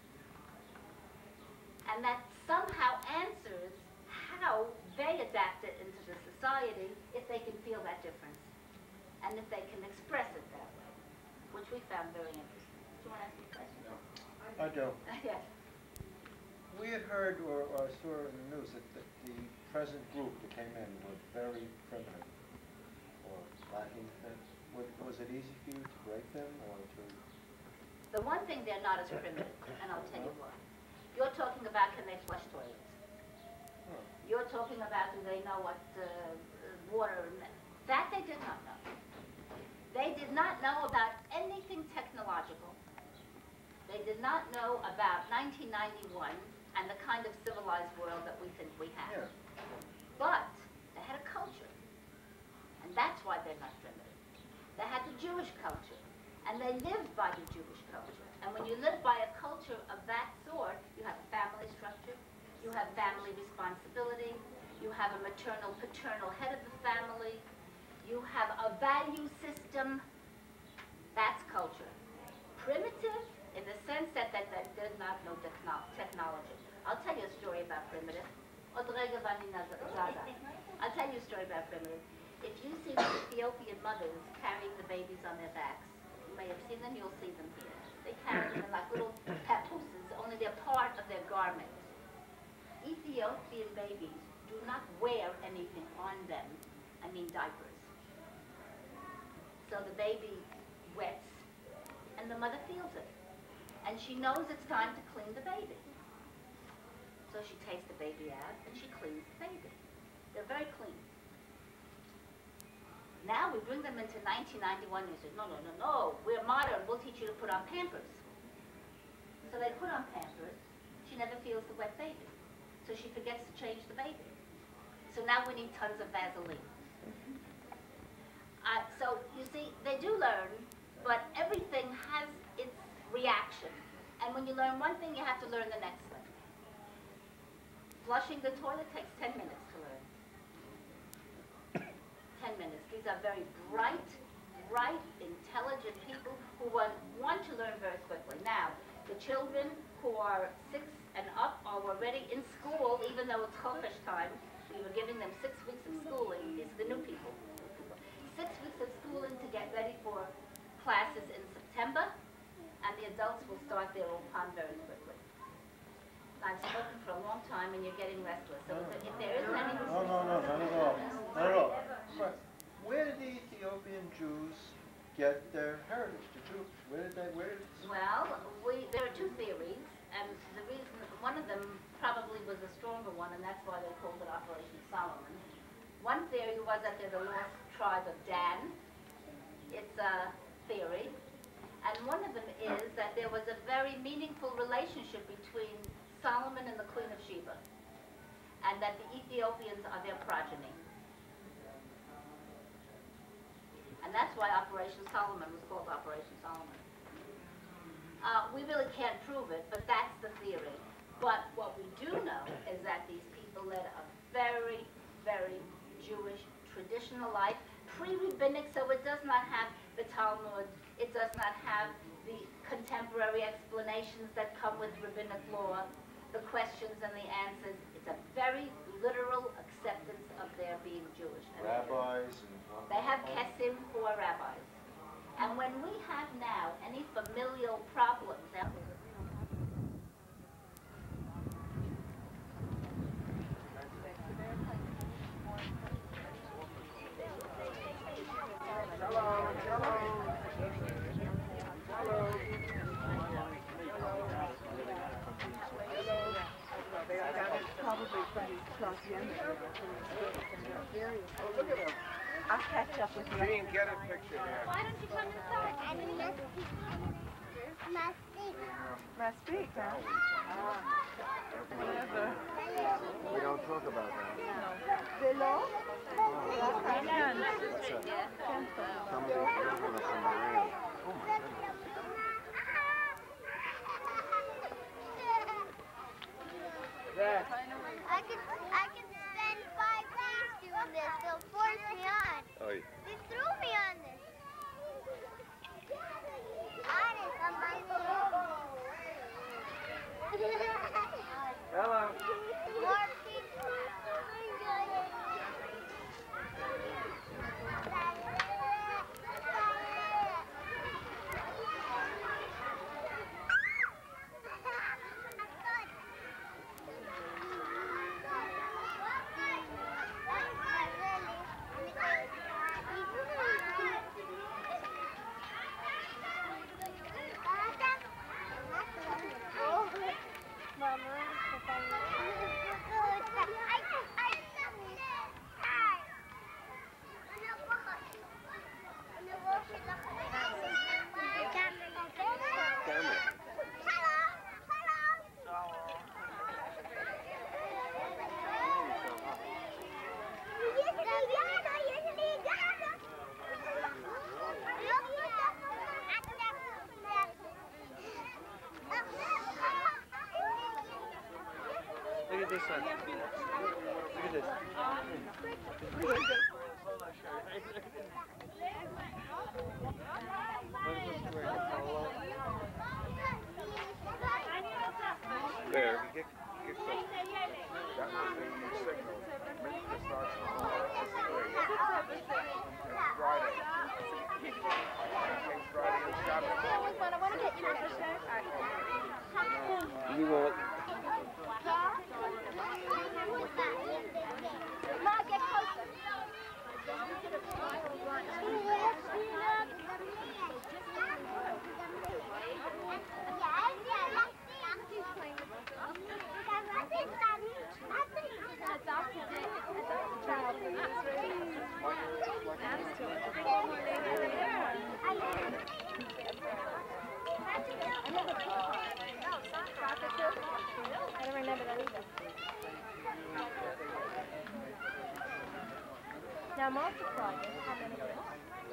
And that somehow answers how they adapted into the society if they can feel that difference and if they can express it that way, which we found very interesting. Do you want to ask me a question? No. I do. Yes. We had heard or, or saw in the news that the, the present group that came in was very primitive or lacking things. Was, was it easy for you to break them or to... The one thing they're not as primitive, and I'll tell you why. You're talking about can they flush toilets. Oh. You're talking about do they know what uh, water, that they did not know. They did not know about anything technological. They did not know about nineteen ninety-one and the kind of civilized world that we think we have. Yeah. But they had a culture, and that's why they're not primitive. They had the Jewish culture, and they lived by the Jewish culture. And when you live by a culture of that sort, you have a family structure, you have family responsibility, you have a maternal, paternal head of the family, you have a value system. That's culture. Primitive in the sense that, that, that does not know techno technology. I'll tell you a story about primitive. Odrega Vanina Zaza. I'll tell you a story about primitive. If you see the Ethiopian mothers carrying the babies on their backs, you may have seen them, you'll see them here. They carry them like little papooses, only they're part of their garment. Ethiopian babies do not wear anything on them, I mean diapers. So the baby wets, and the mother feels it. And she knows it's time to clean the baby. So she takes the baby out, and she cleans the baby. They're very clean. Now we bring them into nineteen ninety-one, and they say, no, no, no, no, we're modern, we'll teach you to put on Pampers. So they put on Pampers, she never feels the wet baby. So she forgets to change the baby. So now we need tons of Vaseline. Uh, so you see, they do learn, but everything has its reaction. And when you learn one thing, you have to learn the next thing. Flushing the toilet takes ten minutes to learn. ten minutes. These are very bright, bright, intelligent people who want, want to learn very quickly. Now, the children who are six and up are already in school, even though it's Chofish time. We were giving them six weeks of schooling. These are the new people. Six weeks of schooling to get ready for classes in September, and the adults will start their own pond very quickly. I've spoken for a long time, and you're getting restless. So if there isn't any... No, no, no, not at all. Not at all. But where did the Ethiopian Jews get their heritage, the Jews? Where did they, where did... Well, we, there are two theories, and the reason, one of them probably was a stronger one, and that's why they called it Operation Solomon. One theory was that they're the lost tribe of Dan. It's a theory. And one of them is that there was a very meaningful relationship between Solomon and the Queen of Sheba, and that the Ethiopians are their progeny. And that's why Operation Solomon was called Operation Solomon. Uh, we really can't prove it, but that's the theory. But what we do know is that these people led a very, very Jewish traditional life, pre-rabbinic, so it does not have the Talmud, it does not have the contemporary explanations that come with rabbinic law, the questions and the answers. It's a very literal acceptance of their being Jewish. Rabbis and... They have Kesim, who are rabbis. And when we have now any familial problems, now I'll catch up with you. Gene, get a picture here. why don't you come inside? Must speak, huh? Whatever. We don't talk about that. Below? Somebody is looking at somebody. There. I could, I could spend five days doing this. They'll force me on. Oi. They threw me on this. Honest, on my Hello. More people. Look at this one. Look at this. There, get, get close. Now multiply it. How many is it?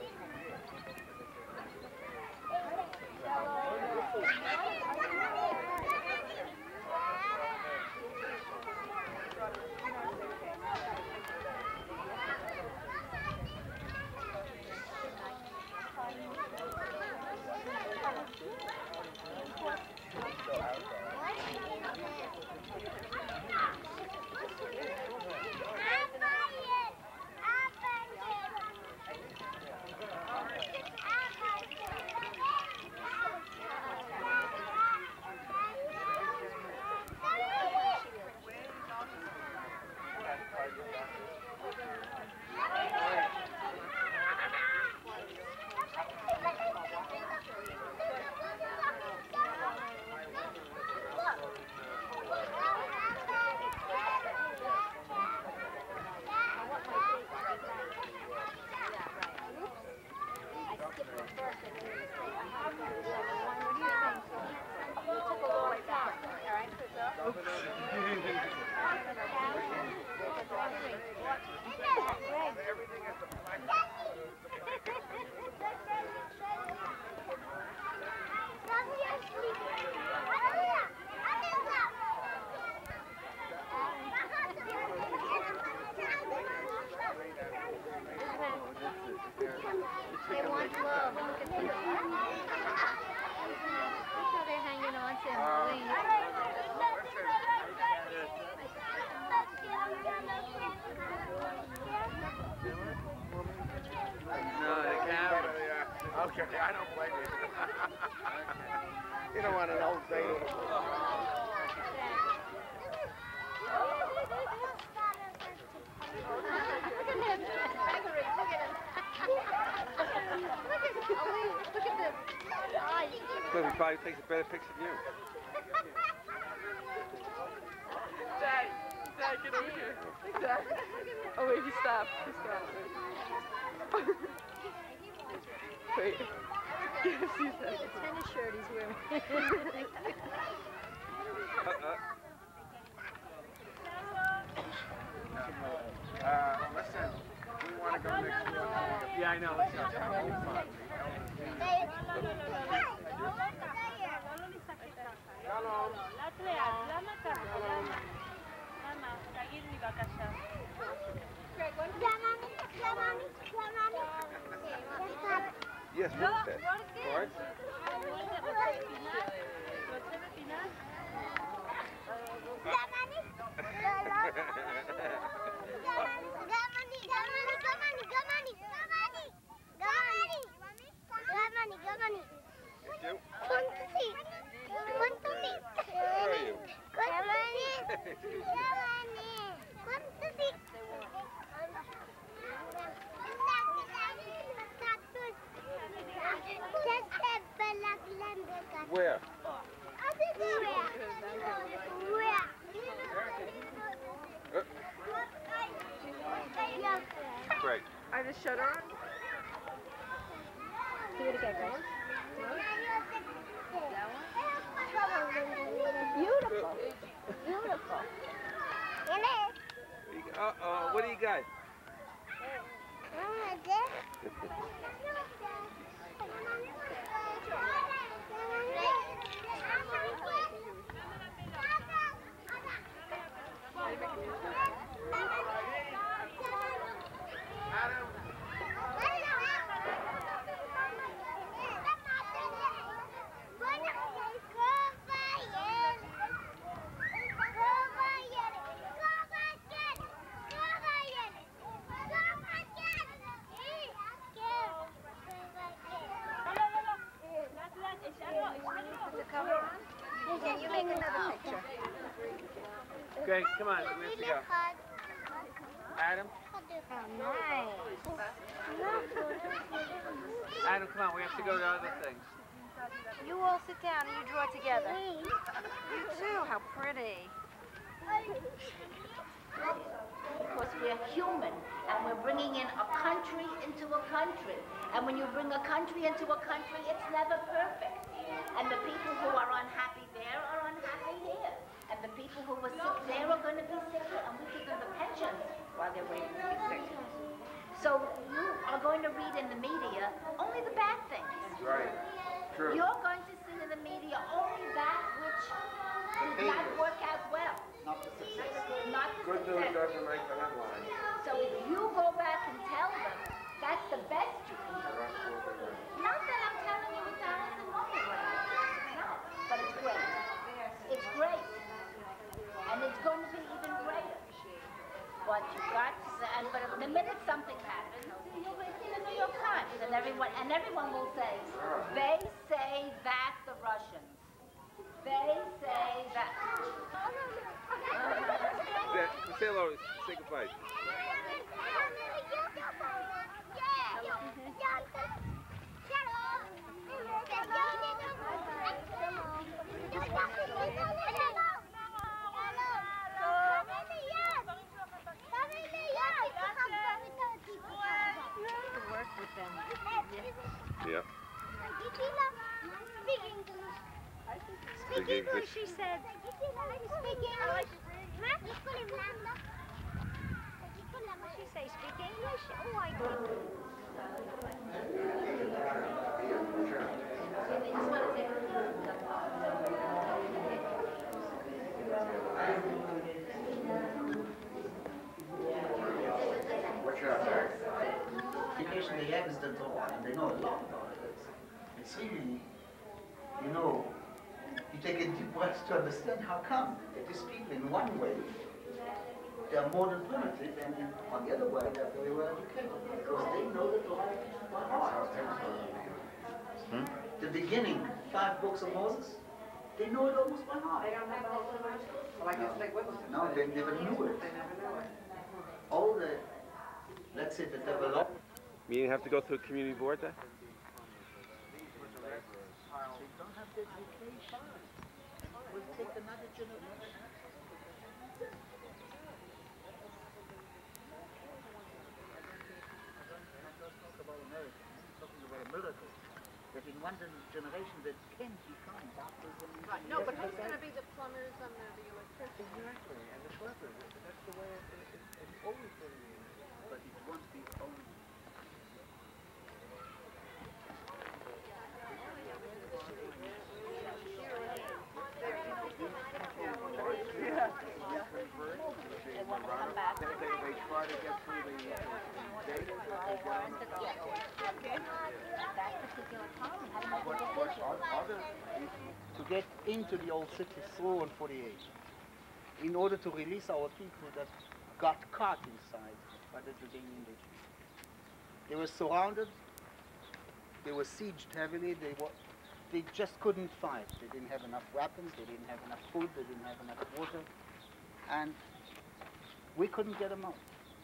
They want love. Look at them. Look how they're hanging on to Emily. No, they can't. Okay, I don't blame you. You don't want an old lady. Look at him. Gregory, look at him. Look at him. Look at them. Well, he probably takes a better picture of you. Dad, Dad, get over here. Dad. Oh wait, he stopped. He stopped. Wait. Yes, he said. Tennis shirt he's wearing. Uh-uh. Uh, listen, we want to go next door. Yeah, I know. Let's go. Yes, what's that? What? Where? Great. I just shut her on. Do it again, guys. Beautiful. Beautiful. Uh-oh, what do you got? Can you make another picture? Okay, come on, we have to go. Adam? Oh, nice. Adam, come on, we have to go to other things. You all sit down and you draw together. You too, how pretty. Because we're human and we're bringing in a country into a country. And when you bring a country into a country, it's never perfect. And the people who are unhappy there are unhappy here. And the people who were sick there are going to be sick here. And we give them the pensions while they're waiting to be sick. So you are going to read in the media only the bad things. Right. True. You're going to see in the media only that which did not work out well. Not the success. Not the Good news success. doesn't make the headline. So if you go back and tell them, that's the best you can do. You're absolutely right. Not that I'm telling you it's honest and money, no, but it's great. It's great. And it's going to be even greater. But you got to say, and but the minute something happens, you'll be in the New York Times, and everyone and everyone will say, they say that the Russians. They say that. Yeah, say hello, say goodbye. Work with them. Yeah. Speak English, she said. Speak English. She say speak English? Oh, I do. What's your opinion? Education, the youngsters don't want, and they know a lot about it. It's really, you know, you take a deep breath to understand how come that these people in one way, they are more than primitive, and in, on the other way, they're very well educated, because they know the Torah by heart. Hmm? The beginning, five books of Moses, they know it almost by heart. They don't have the whole information. Well, I guess they wouldn't. No, they never knew it. They never knew it. All the, let's say, the development. You didn't have to go through a community board then? They don't have the education. It will take another generation. I'm not talking about America. I'm talking about a miracle. That in one generation that can become doctors and Right. No, but who's going to be the plumbers and the, the electricians? Exactly, and the schleppers. That's the way it, it, it's always been. But it won't be only. They want to come back. They, they, they try to get through the uh, data. They weren't the At that particular time, we had to make a But decision. other, To get into the old city through on forty-eight, in order to release our people that got caught inside by the Jordanian legion. They were surrounded, they were sieged heavily, they were, they just couldn't fight. They didn't have enough weapons, they didn't have enough food, they didn't have enough water, and we couldn't get them out.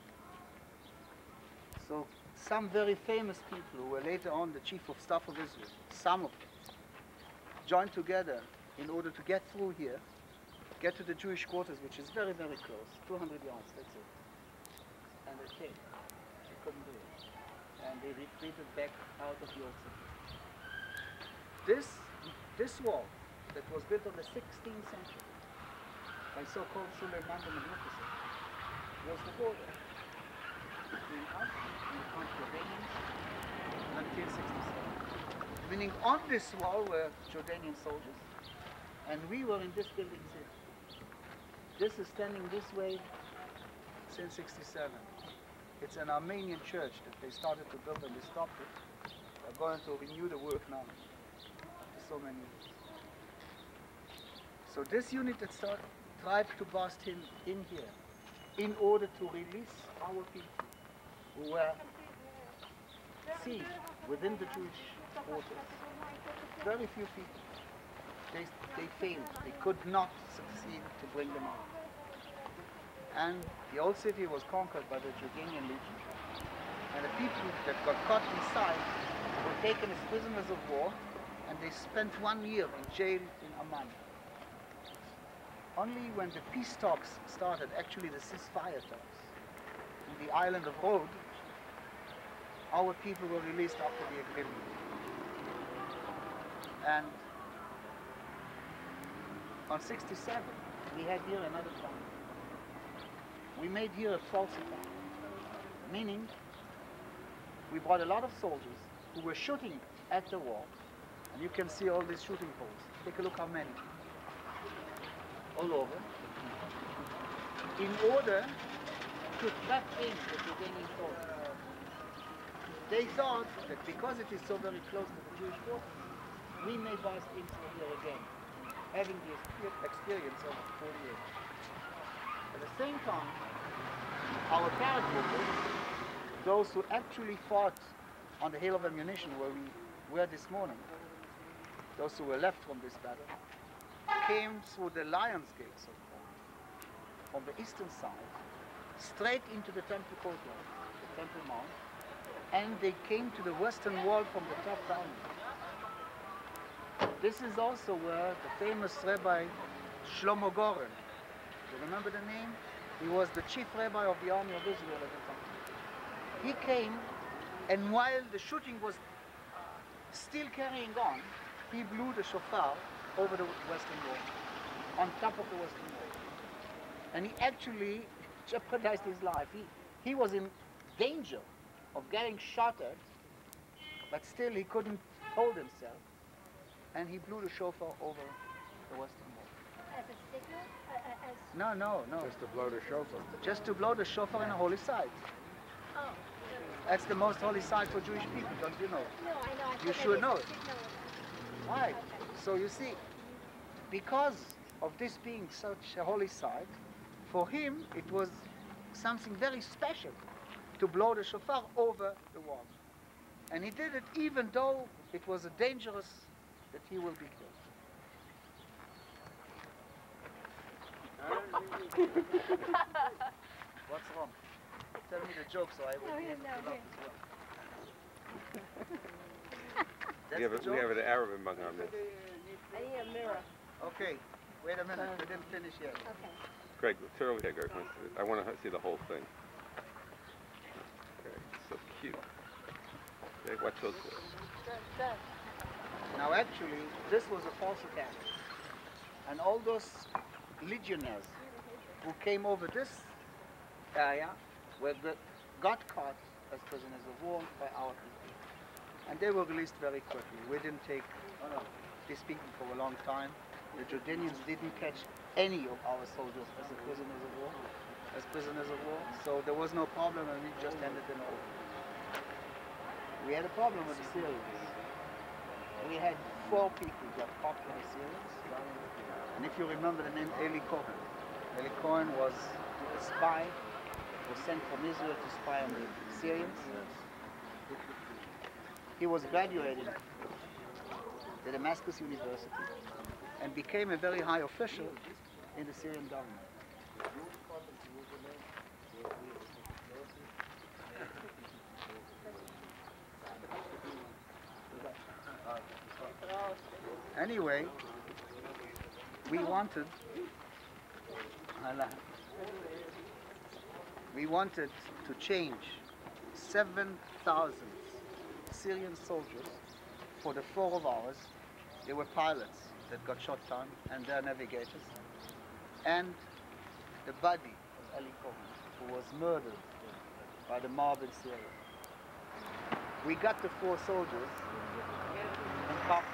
So some very famous people who were later on the chief of staff of Israel, some of them, joined together in order to get through here, get to the Jewish quarters, which is very, very close, two hundred yards, that's it. And they came. They couldn't do it. And they retreated back out of the old city. This, this wall that was built in the sixteenth century by so-called Suleiman the Magnificent was the border between us and the Jordanians until sixty-seven. Meaning on this wall were Jordanian soldiers, and we were in this building here. This is standing this way since sixty-seven. It's an Armenian church that they started to build and they stopped it. They're going to renew the work now after so many years. So this unit that started, tried to bust in, in here in order to release our people who were sieged within the Jewish quarters. Very few people. They, they failed. They could not succeed to bring them out. And the old city was conquered by the Jordanian legion. And the people that got caught inside were taken as prisoners of war, and they spent one year in jail in Amman. Only when the peace talks started, actually the ceasefire talks, in the island of Rhodes, our people were released after the agreement. And on sixty-seven, we had here another plan. We made here a falsifier, meaning we brought a lot of soldiers who were shooting at the wall. And you can see all these shooting poles. Take a look how many. All over. In order to trap in the Jordanian soldiers. They thought that because it is so very close to the Jewish quarter, we may burst into here again, having the experience of forty-eight. At the same time, our paratroopers, those who actually fought on the Hill of Ammunition where we were this morning, those who were left from this battle, came through the Lion's Gate, so called, on the eastern side, straight into the Temple Courtyard, the Temple Mount, and they came to the western wall from the top down. This is also where the famous Rabbi Shlomo Goren, you remember the name? He was the chief rabbi of the army of Israel at the time. He came, and while the shooting was still carrying on, he blew the shofar over the western wall, on top of the western wall. And he actually jeopardized his life. He, he was in danger of getting shot at, but still he couldn't hold himself. And he blew the shofar over the western wall. As a signal? Uh, as No, no, no. Just to blow the shofar. Just to blow the shofar in a holy site. oh, That's the most holy site for Jewish people, don't you know? no, I know. I You thought should maybe know it's a it. signal. Right. So you see, because of this being such a holy site, for him it was something very special to blow the shofar over the wall. And he did it even though it was a dangerous that he will be killed. What's wrong? Tell me the joke so I will No, be no, able to laugh no. as well. We That's have, the a, joke? we have an Arab among our midst. I need a mirror. Okay, wait a minute, we didn't finish yet. Okay. Greg, turn over here, Greg. I want to see the whole thing. Okay, so cute. Okay, watch those boys. Now actually, this was a false attack. And all those legionnaires who came over this area were got, got caught as prisoners of war by our people. And they were released very quickly. We didn't take these people for a long time. The Jordanians didn't catch any of our soldiers as a prisoners of war, as prisoners of war. So there was no problem and we just handed them over. We had a problem with the Syrians. We had four people got caught by the Syrians. And if you remember the name Eli Cohen, Eli Cohen was a spy, was sent from Israel to spy on the Syrians. He was graduated at Damascus University and became a very high official in the Syrian government. Anyway, we wanted, we wanted to change seven thousand Syrian soldiers for the four of ours. They were pilots that got shot down and their navigators. And the body of Eli Cohen, who was murdered by the mob in Syria. We got the four soldiers in coffins.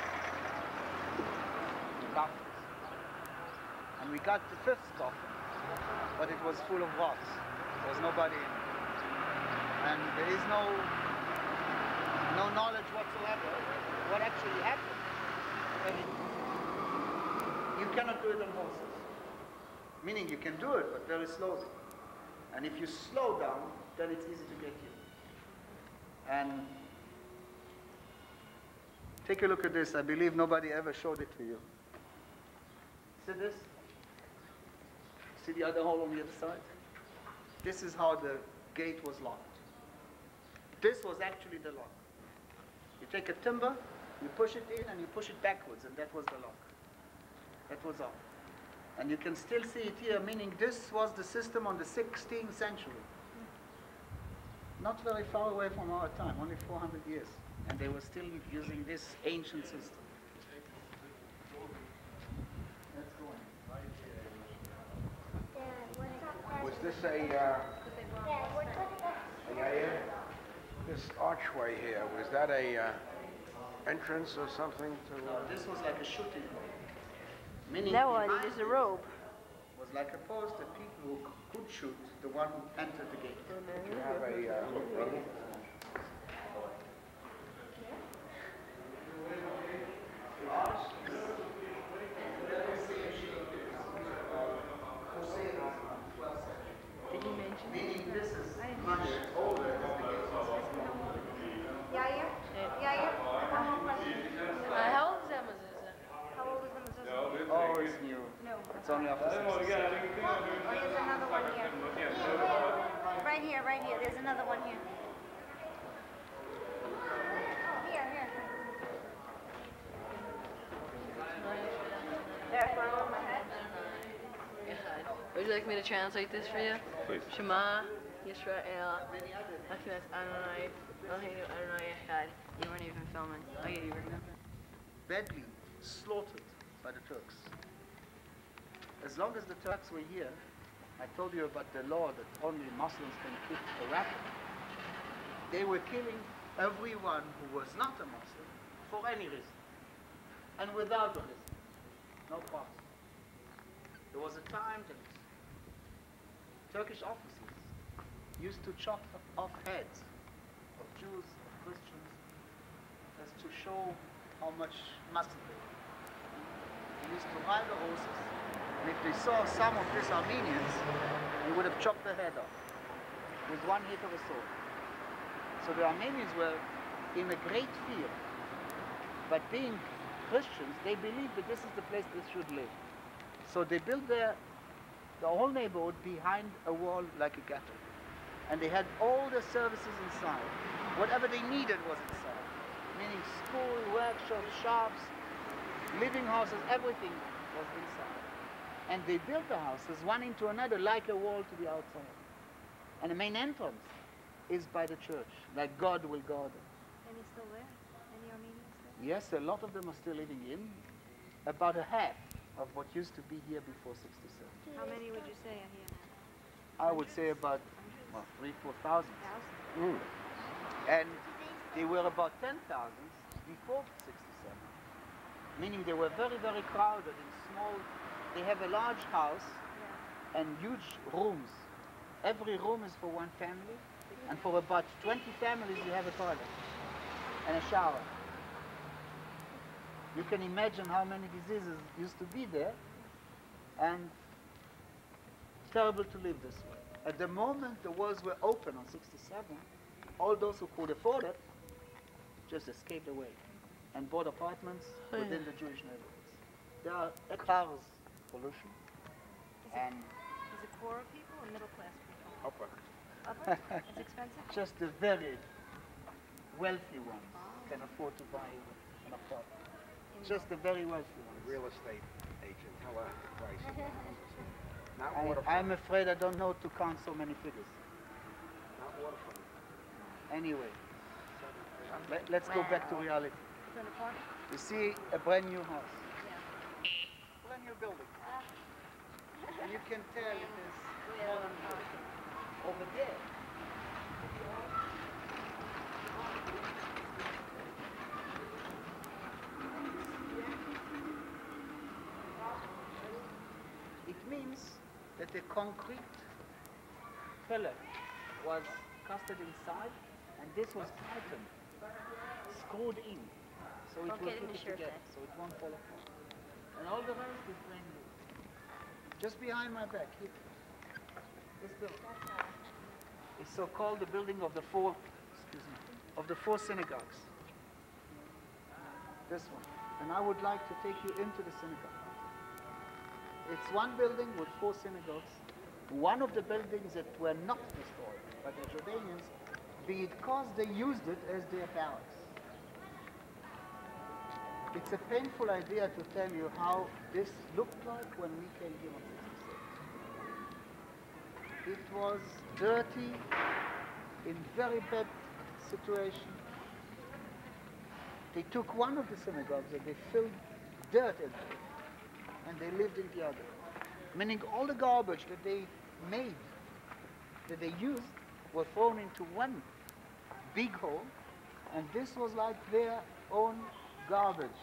In coffins. And we got the fifth coffin, but it was full of rocks. There was nobody in it. And there is no no knowledge whatsoever what actually happened. I mean, you cannot do it on horses. Meaning you can do it, but very slowly. And if you slow down, then it's easy to get you. And take a look at this. I believe nobody ever showed it to you. See this? See the other hole on the other side? This is how the gate was locked. This was actually the lock. You take a timber, you push it in, and you push it backwards, and that was the lock. That was all. And you can still see it here, meaning this was the system on the sixteenth century. Not very far away from our time, only four hundred years. And they were still using this ancient system. Let's go in. Was this a, uh, a Yair? This archway here, was that a uh, entrance or something to? No, Uh, this was like a shooting hole. Meaning That one behind is a it rope. was like a post that people who could shoot the one who entered the gate. do you have a uh, rubber? Did you mention? Meaning this is much older than the gate. Yair? Yair? How old was it? Uh, how old is that mezuzah? How old is the mezuzah? Oh, it's new. No. It's only after sixty-seven. Oh, there's another one here. Right here, right here. There's another one here. Here, here. There, for over my head. Would you like me to translate this for you? Please. Shema Yisrael. Hashemeth Adonai Eloheinu Adonai Echad. You weren't even filming. Oh yeah, you were. Badly slaughtered by the Turks. As long as the Turks were here, I told you about the law that only Muslims can keep a racket. They were killing everyone who was not a Muslim for any reason. And without a reason. No problem. There was a time that Turkish officers used to chop off heads of Jews, of Christians, as to show how much muscle they had. They used to ride the horses, and if they saw some of these Armenians, they would have chopped their head off with one hit of a sword. So the Armenians were in a great fear. But being Christians, they believed that this is the place they should live. So they built their, the whole neighborhood behind a wall like a ghetto. And they had all the services inside. Whatever they needed was inside. Meaning school, workshops, shops, living houses, everything was inside. And they built the houses one into another like a wall to the outside. And the main entrance is by the church, like God will guard it. Any still there? Any Armenians there? Yes, a lot of them are still living in. About a half of what used to be here before sixty-seven. How many would you say are here I now? would say about well, three, four thousand. Thousand? Mm. And they were about ten thousand before sixty-seven. Meaning they were very, very crowded in small, they have a large house and huge rooms. Every room is for one family. And for about twenty families you have a toilet and a shower. You can imagine how many diseases used to be there, and it's terrible to live this way. At the moment the walls were open on sixty-seven, all those who could afford it just escaped away and bought apartments Oh, yeah. within the Jewish neighborhoods. There are cars pollution, and Is it poorer people or middle class people? Upper. Upper? It's expensive? just the very wealthy ones can afford to buy an apartment. Just the very wealthy ones. Real estate agent, tell her the price of the houses. Not I, waterfront. I'm afraid I don't know to count so many figures. Not waterfront. Anyway, let, let's go back to reality. It's an apartment? You see a brand new house, Yeah. brand new building, and you can tell it is modern building. Over there. It means that the concrete pillar was casted inside, and this was tightened, screwed in, so it Okay, will didn't keep it sure together, that. so it won't fall apart. And all the rest is brand new. Just behind my back, here. This building. It's so called the building of the four, excuse me, of the four synagogues. This one. And I would like to take you into the synagogue. It's one building with four synagogues. One of the buildings that were not destroyed by the Jordanians because they used it as their barracks. It's a painful idea to tell you how this looked like when we came here on sixty-six. It was dirty, in very bad situation. They took one of the synagogues and they filled dirt into it, and they lived in the other. Meaning all the garbage that they made, that they used, were thrown into one big hole, and this was like their own garbage.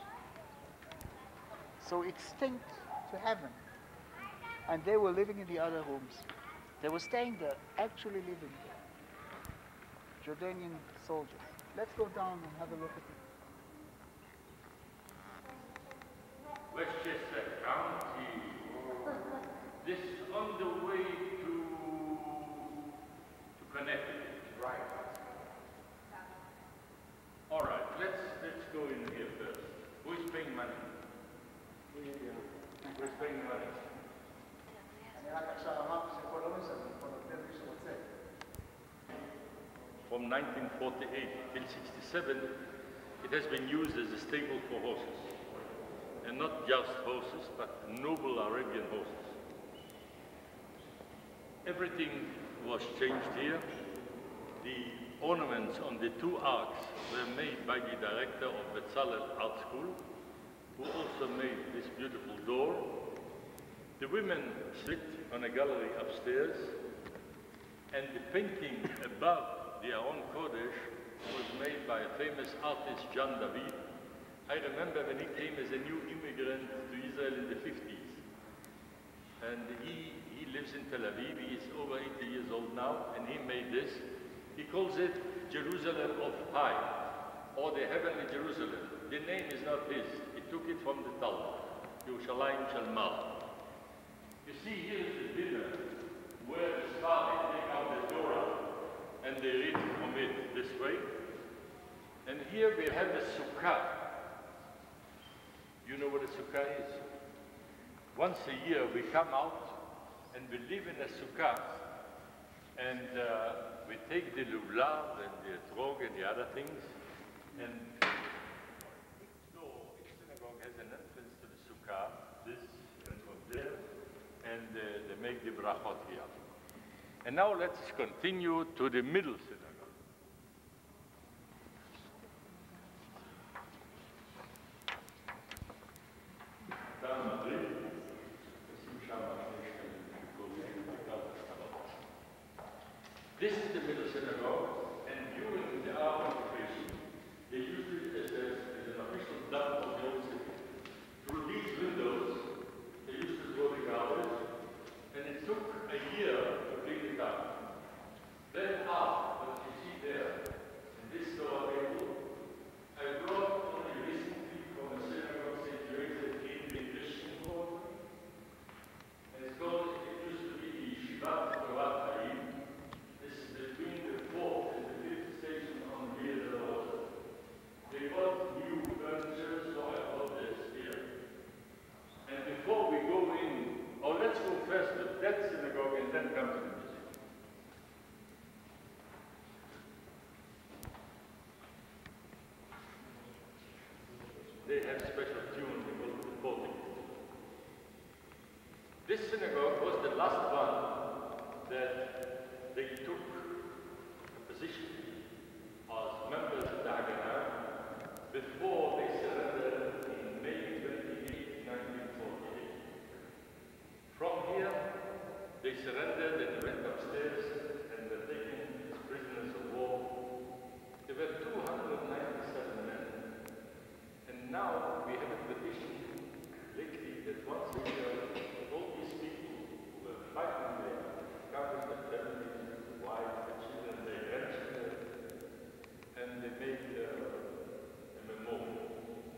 So it stinked to heaven. And they were living in the other rooms. They were staying there, actually living there. Jordanian soldiers. Let's go down and have a look at it. Westchester County. This on the way to to Connecticut. Right. All right, let's let's go in here first. Who is paying money? Who is paying money? From nineteen forty-eight till sixty-seven, it has been used as a stable for horses. And not just horses, but noble Arabian horses. Everything was changed here. The ornaments on the two arcs were made by the director of Bezalel Art School, who also made this beautiful door. The women sit on a gallery upstairs, and the painting above the Aron Kodesh was made by a famous artist, Jan David. I remember when he came as a new immigrant to Israel in the fifties. And he, he lives in Tel Aviv. He is over eighty years old now, and he made this. He calls it Jerusalem of High, or the Heavenly Jerusalem. The name is not his. He took it from the Talmud, Yerushalayim Shel Mal. You see, here is the dinner where the Sfari take out the Torah and they read from it this way. And here we have the Sukkah. You know what a Sukkah is? Once a year we come out and we live in a Sukkah, and uh, we take the lulav and the etrog and the other things, and each door, each synagogue has an entrance to the Sukkah, this and from there, and uh, they make the brachot here. And now let's continue to the middle synagogue. This is the middle synagogue, and during the hour of occupation, they used it as, a, as an official dump of the old city. Through these windows, they used to throw the garbage, and it took a year to clean it up. Then after, what you see there, in this Torah table, I brought only recently from a synagogue situated in the Christian quarter, and it's called, it used to be the Yeshivat Torah Chaim. Between the fourth and the fifth station on the Via Dolorosa. They bought new furniture, so I bought this here. And before we go in, oh, let's go first to that synagogue and then come to the museum. They have special tune because of the portico. This synagogue was the last one that they took as members of the Haganah before they surrendered in May twenty-eighth, nineteen forty-eight. From here, they surrendered and went upstairs and were taken as prisoners of war. There were two hundred ninety-seven men. And now we have a tradition lately that once a year, all these people who were fighting there, covered their families, wives, their children, their grandchildren, and they made uh, a memorial.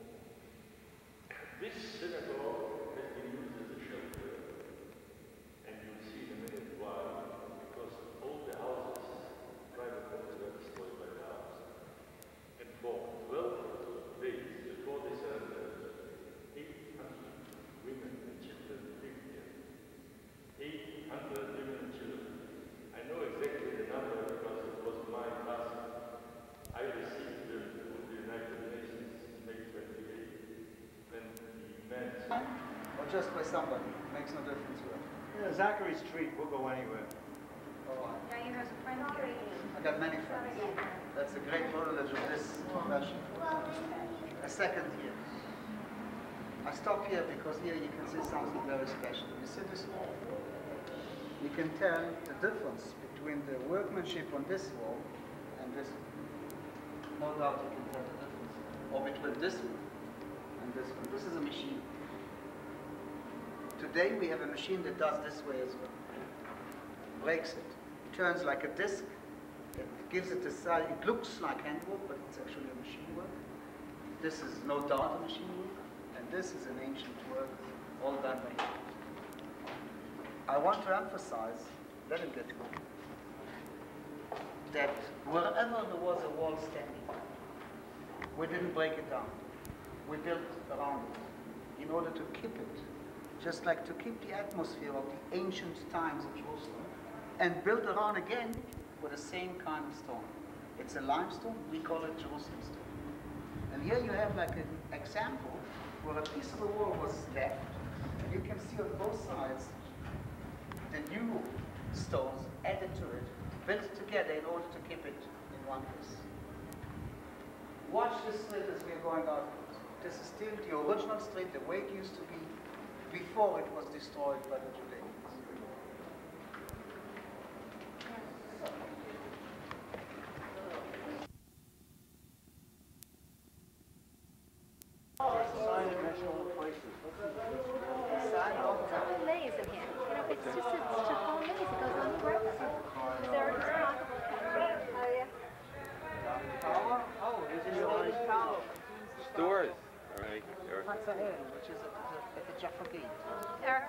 This synagogue has been used as a shelter, and you'll see in a minute why, because all the houses, private homes, were destroyed by the arms. And for twelve days before they surrendered, eight hundred women and children lived here. eight hundred women and children. I know exactly the number because it was my task. I received them from the United Nations May twenty-eighth when the men... Or just by somebody, makes no difference. Yeah, Zachary Street, we'll go anywhere. Oh, Diane has a friend here. I got many friends. That's a great privilege of this profession. A second year. I stop here because here you can see something very special. You see this wall? You can tell the difference between the workmanship on this wall and this wall. no doubt you can tell the difference. Or between this one and this one. This is a machine. Today we have a machine that does this way as well. Breaks it. Turns like a disc. It gives it a size. It looks like handwork, but it's actually a machine work. This is no doubt a machine work. And this is an ancient work, all done by hand. I want to emphasize, let it get going, that wherever there was a wall standing, we didn't break it down. We built around it in order to keep it, just like to keep the atmosphere of the ancient times of Jerusalem, and built around again with the same kind of stone. It's a limestone, we call it Jerusalem stone. And here you have like an example where a piece of the wall was left, and you can see on both sides the new stones added to it, built together in order to keep it in one piece. Watch this street as we're going out. This is still the original street, the way it used to be before it was destroyed by the Judeans. Stores. All right. Erica. Which is at, at the Jaffa Gate. Erica.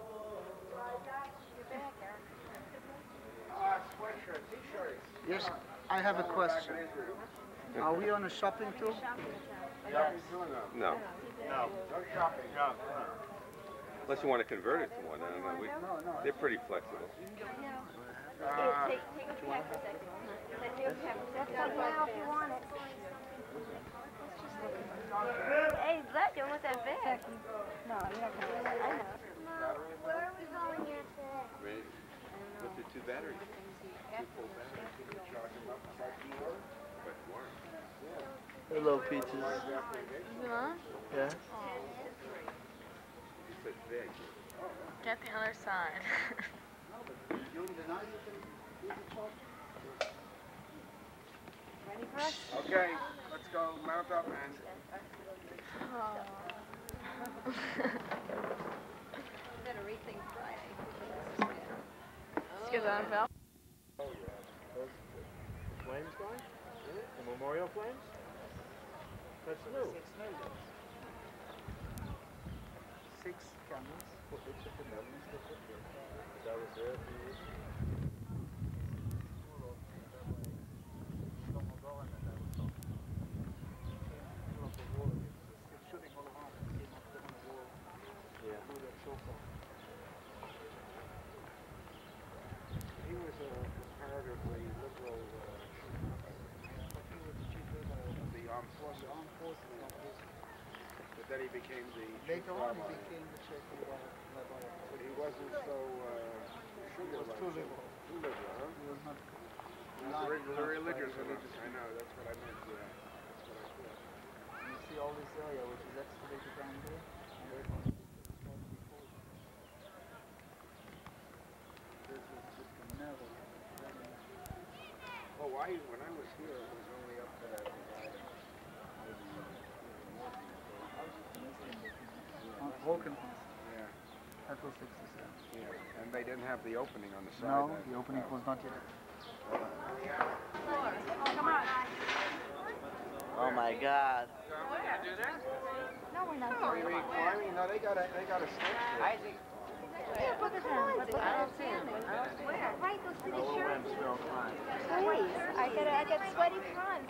Yes, I have a question. Are we on a shopping tour? No. No, no shopping, no. Unless you want to convert it to one. I don't know. We, they're pretty flexible. Uh, Take, take a pack for a second. Let me have a second. Now if you want it. Hey, Black, you want that bag? No, you're not going to. I know. Mom, where are we going here today? Ready? With the two batteries. Hello, Peaches. Huh? Yeah? Get the other side. Ready for us? okay, let's go mount up and Better rethink Friday. Let's get that fell. Oh, yeah. Those, the flames going? The memorial flames? That's new. Six candles for each of the Netherlands that were here. That was there a few years ago. he was a comparatively liberal, uh, he was chief of the armed forces. Armed forces. But then he became the chief Later on, he rabbi. became the chief rabbi. But he wasn't so uh, sugar like too so- liberal. Too liberal, huh? He was not Not re- not religious very enough. religious. I know, that's what I meant, yeah. That's what I thought. You see all this area which is excavated down there, and there's one this was just a narrow. Oh, I, when I was here, it was only up to that divided. Broken. Yeah, That was sixty-seven. yeah. And they didn't have the opening on the side. No, then. the opening was not yet. Oh my God. No, we're not Oh, going. you mean climbing? No, they got a, they got a stick. Isaac. Yeah, put the coins in. I don't see them. Where? Right, those city shirts. Please, I got, I got sweaty prawns.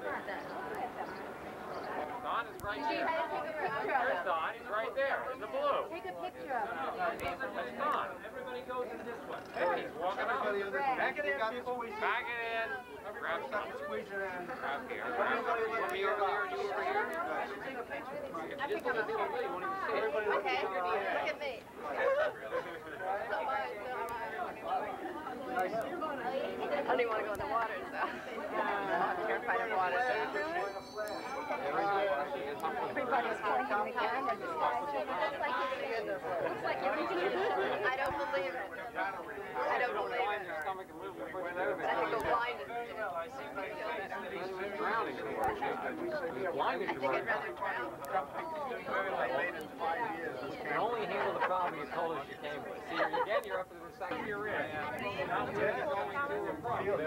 Don is right Take there. a picture of Where's it. Don? He's right there, in the blue. Take a picture of it. That's Don. Everybody goes in this way. Hey, he's walking out. Back it in, people. Back it in. Grab something. Squeeze it in. Grab here. Grab something. Me over there, you over here. Take a picture. If you just look at the other way, you won't even see it. Okay, look at me. I don't even want to go in the water, so. I'm terrified of water. Everybody's pointing the camera. Looks like you're I don't believe it. I don't believe it. I could go blind and feel better. He's drowning. blind as you were. You can only handle the problem you told us you came with. See, again, you're up to the second year in. Now you're going to improve.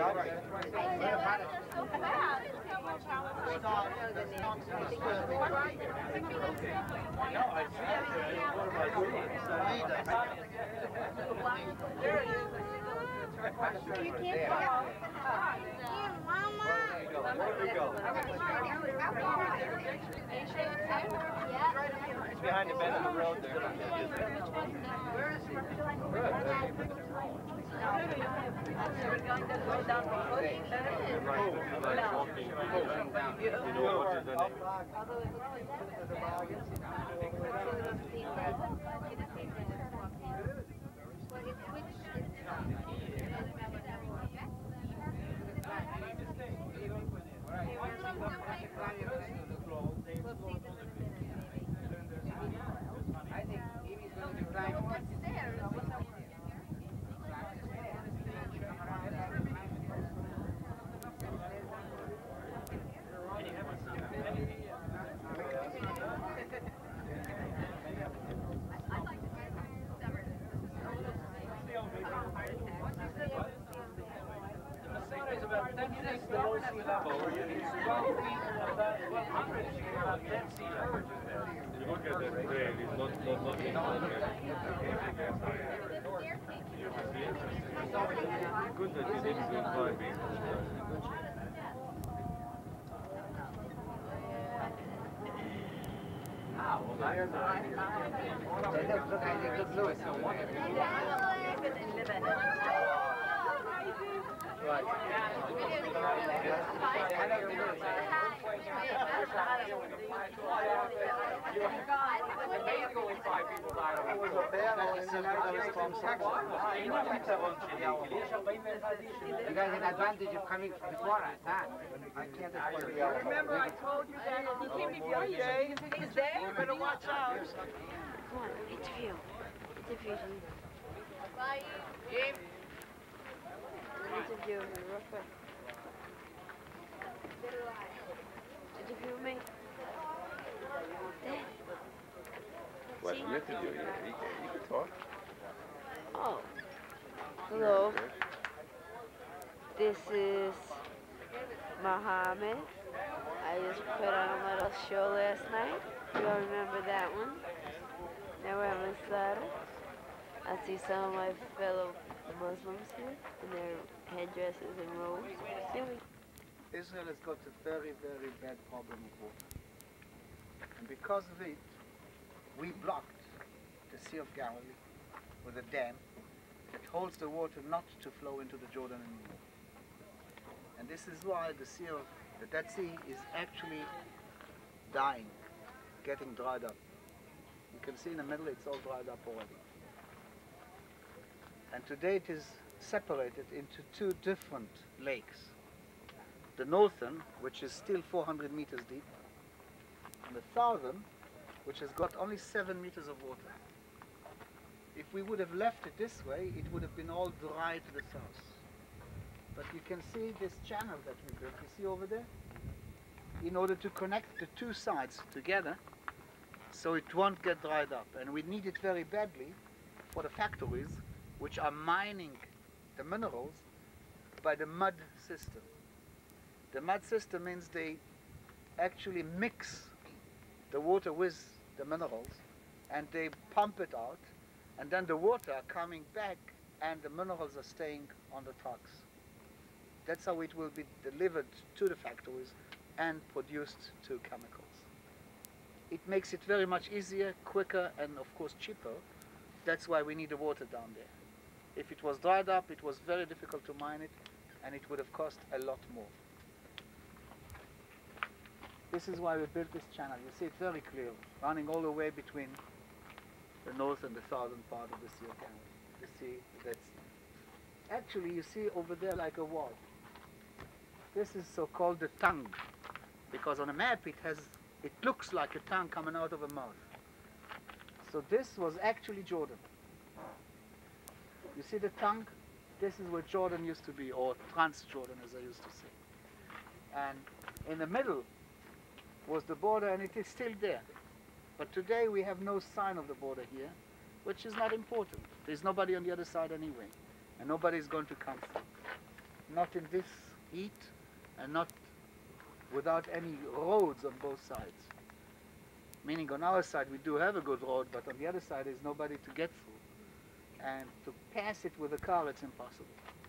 No, I see it. It's one of my students. There it is. You can't go. Mama. Where do we go? It's behind the bend in the road there. I think Evie's going to climb upstairs. Is about ten feet below sea level. twelve feet and about one hundred feet about dead sea level. You look at that trail, it's not, not, not It's good that you didn't go climbing. Ah, well, that's Look, look, I think look, Lewis. Right. Only five people died on it. You guys had advantage of coming before us, huh? I can't afford you. Remember I told you that if you keep your Jay, he's there, you better watch out. Come on, interview. Interview. Bye. Jim. Interview me, real quick. Interview me. There. What, See? an interview? You, you, can, you can talk. Oh. Hello. This is Muhammad. I just put on a little show last night. You all remember that one? Now we're having Sada. I see some of my fellow Muslims here in their headdresses and robes. Silly. Israel has got a very, very bad problem of water. And because of it, we blocked the Sea of Galilee with a dam that holds the water not to flow into the Jordan anymore. And this is why the Sea of the Dead Sea is actually dying, getting dried up. You can see in the middle it's all dried up already. And today it is separated into two different lakes. The northern, which is still four hundred meters deep, and the southern, which has got only seven meters of water. If we would have left it this way, it would have been all dry to the south. But you can see this channel that we built, you see over there? In order to connect the two sides together, so it won't get dried up. And we need it very badly for the factories, which are mining the minerals by the mud system. The mud system means they actually mix the water with the minerals and they pump it out, and then the water are coming back and the minerals are staying on the trucks. That's how it will be delivered to the factories and produced to chemicals. It makes it very much easier, quicker, and of course cheaper. That's why we need the water down there. If it was dried up, it was very difficult to mine it, and it would have cost a lot more. This is why we built this channel. You see it very clear, running all the way between the north and the southern part of the Sea of Galilee. You see, that's actually, you see over there like a wall. This is so-called the tongue, because on a map it has, it looks like a tongue coming out of a mouth. So this was actually Jordan. You see the tongue? This is where Jordan used to be, or Transjordan as I used to say. And in the middle was the border, and it is still there. But today we have no sign of the border here, which is not important. There's nobody on the other side anyway, and nobody is going to come through. Not in this heat, and not without any roads on both sides. Meaning on our side we do have a good road, but on the other side there's nobody to get through. And to pass it with a car, it's impossible.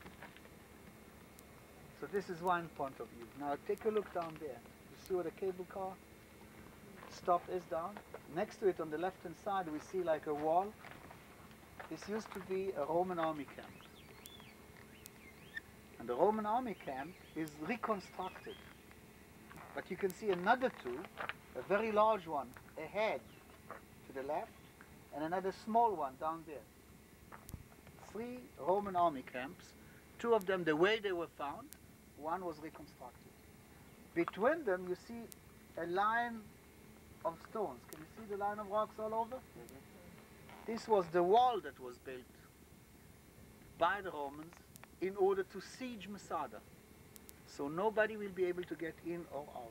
So this is one point of view. Now take a look down there. You see where the cable car stop is down? Next to it on the left hand side we see like a wall. This used to be a Roman army camp. And the Roman army camp is reconstructed. But you can see another two, a very large one ahead to the left, and another small one down there. Three Roman army camps, two of them the way they were found, one was reconstructed. Between them you see a line of stones. Can you see the line of rocks all over? Mm-hmm. This was the wall that was built by the Romans in order to siege Masada. So nobody will be able to get in or out.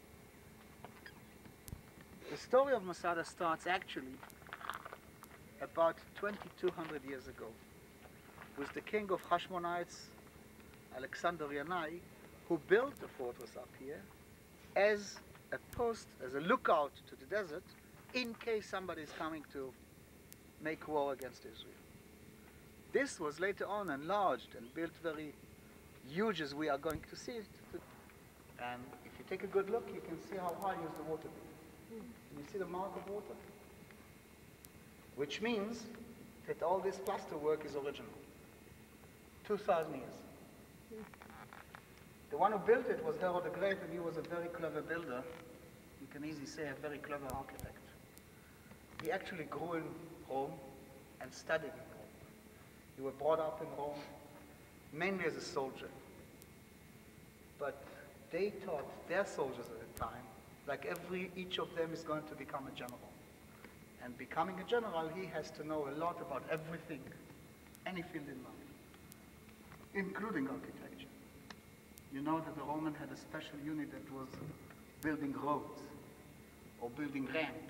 The story of Masada starts actually about twenty-two hundred years ago with the king of Hashmonites, Alexander Yanai, who built a fortress up here as a post, as a lookout to the desert in case somebody is coming to make war against Israel. This was later on enlarged and built very huge as we are going to see it. And if you take a good look, you can see how high is the water. Can you see the mark of water? Which means that all this plaster work is original. two thousand years. The one who built it was Herod the Great, and he was a very clever builder. You can easily say a very clever architect. He actually grew in Rome and studied in Rome. He was brought up in Rome, mainly as a soldier. But they taught their soldiers at the time, like every, each of them is going to become a general. And becoming a general, he has to know a lot about everything, any field in life, including architecture. You know that the Roman had a special unit that was building roads or building ramps.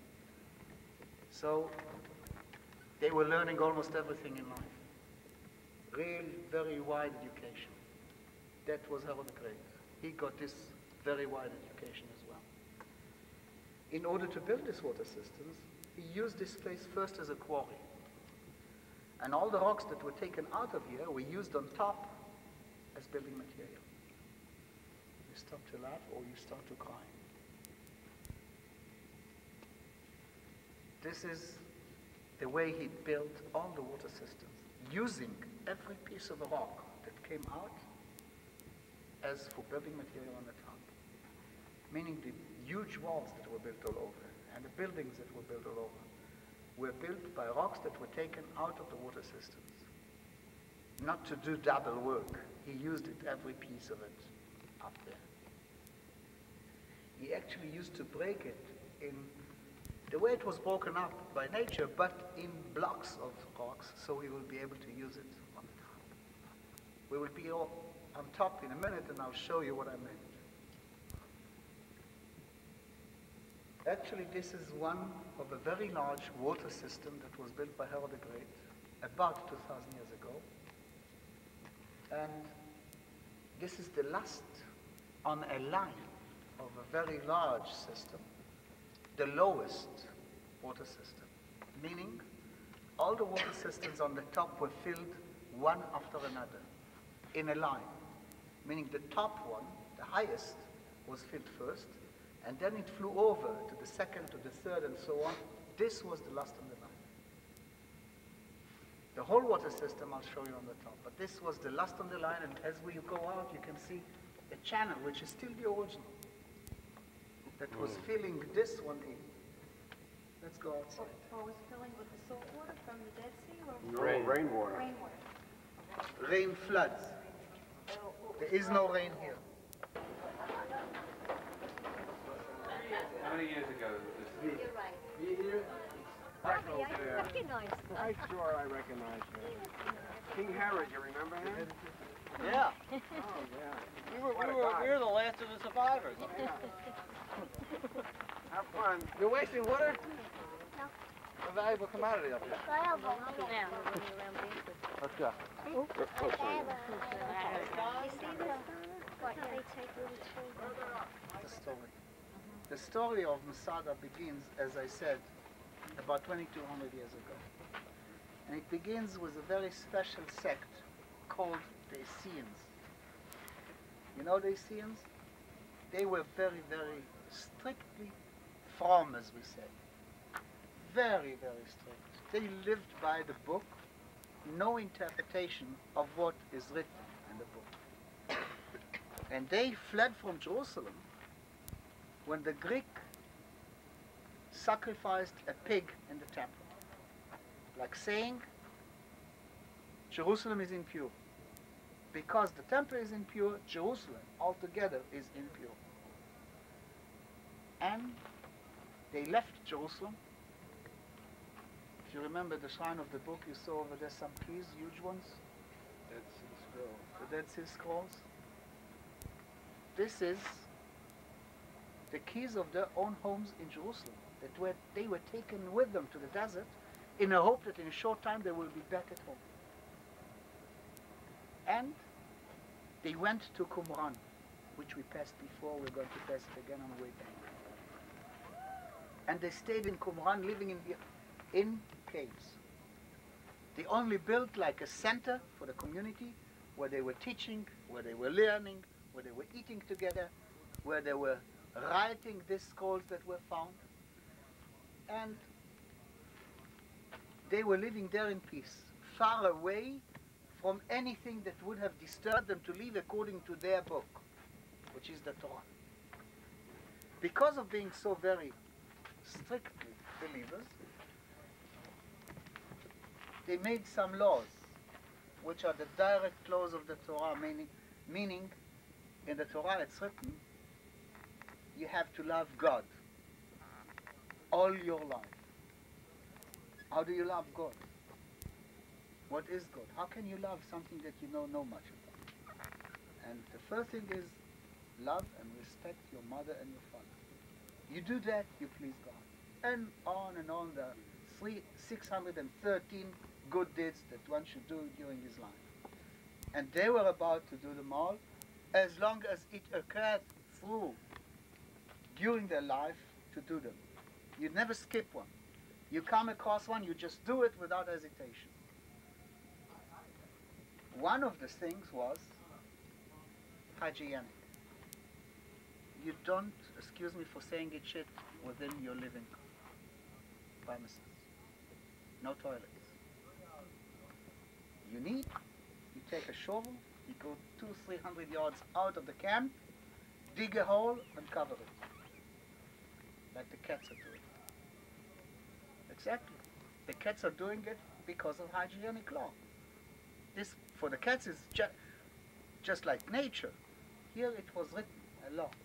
So they were learning almost everything in life. Real, very wide education. That was Herod the Great. He got this very wide education as well. In order to build this water systems, he used this place first as a quarry. And all the rocks that were taken out of here were used on top as building material. You stop to laugh or you start to cry. This is the way he built all the water systems, using every piece of rock that came out as for building material on the top. Meaning the huge walls that were built all over and the buildings that were built all over were built by rocks that were taken out of the water systems. Not to do double work. He used it, every piece of it, up there. He actually used to break it in the way it was broken up by nature, but in blocks of rocks, so we will be able to use it on the top. We will be all on top in a minute, and I'll show you what I meant. Actually, this is one of a very large water system that was built by Herod the Great about two thousand years ago. And this is the last on a line of a very large system, the lowest water system, meaning all the water systems on the top were filled one after another in a line, meaning the top one, the highest, was filled first, and then it flew over to the second, to the third, and so on. This was the last on the line. The whole water system I'll show you on the top, but this was the last on the line, and as we go out you can see a channel which is still the original that was Mm. filling this one in. Let's go outside. Or was filling with the salt water from the Dead Sea? Or No, Rain. rainwater. Rainwater. Rain floods. There is no rain here. How many years ago was this? You're right. You here? Probably, I recognize them. I'm sure I recognize you. King Herod, you remember him? Yeah. Oh, yeah. We were, What we a were, guy. we were the last of the survivors. Have fun. You're wasting water? No. A valuable commodity up here. Let's go. Oh, sorry. The story. The story of Masada begins, as I said, about twenty-two hundred years ago. And it begins with a very special sect called the Essenes. You know the Essenes? They were very, very strictly from, as we say. Very, very strict. They lived by the book, no interpretation of what is written in the book. And they fled from Jerusalem when the Greek sacrificed a pig in the temple. Like saying, Jerusalem is impure. Because the temple is impure, Jerusalem altogether is impure. And they left Jerusalem. If you remember the shrine of the book, you saw over there some keys, huge ones. Dead Sea Scrolls. The Dead Sea Scrolls. This is the keys of their own homes in Jerusalem. That were, they were taken with them to the desert in a hope that in a short time they will be back at home. And they went to Qumran, which we passed before. We're going to pass it again on the way back. And they stayed in Qumran, living in, in caves. They only built like a center for the community where they were teaching, where they were learning, where they were eating together, where they were writing these scrolls that were found. And they were living there in peace, far away from anything that would have disturbed them to live according to their book, which is the Torah. Because of being so very strictly believers, they made some laws, which are the direct laws of the Torah, meaning, meaning in the Torah it's written, you have to love God all your life. How do you love God? What is God? How can you love something that you don't know much about? And the first thing is love and respect your mother and your father. You do that, you please God. And on and on, the three, six hundred thirteen good deeds that one should do during his life. And they were about to do them all, as long as it occurred through, during their life, to do them. You never skip one. You come across one, you just do it without hesitation. One of the things was hygienic. You don't, excuse me for saying it, shit within your living premises. No toilets. You need, you take a shovel, you go two, three hundred yards out of the camp, dig a hole and cover it. Like the cats are doing. Exactly. The cats are doing it because of hygienic law. This, for the cats, is ju just like nature. Here it was written, a law.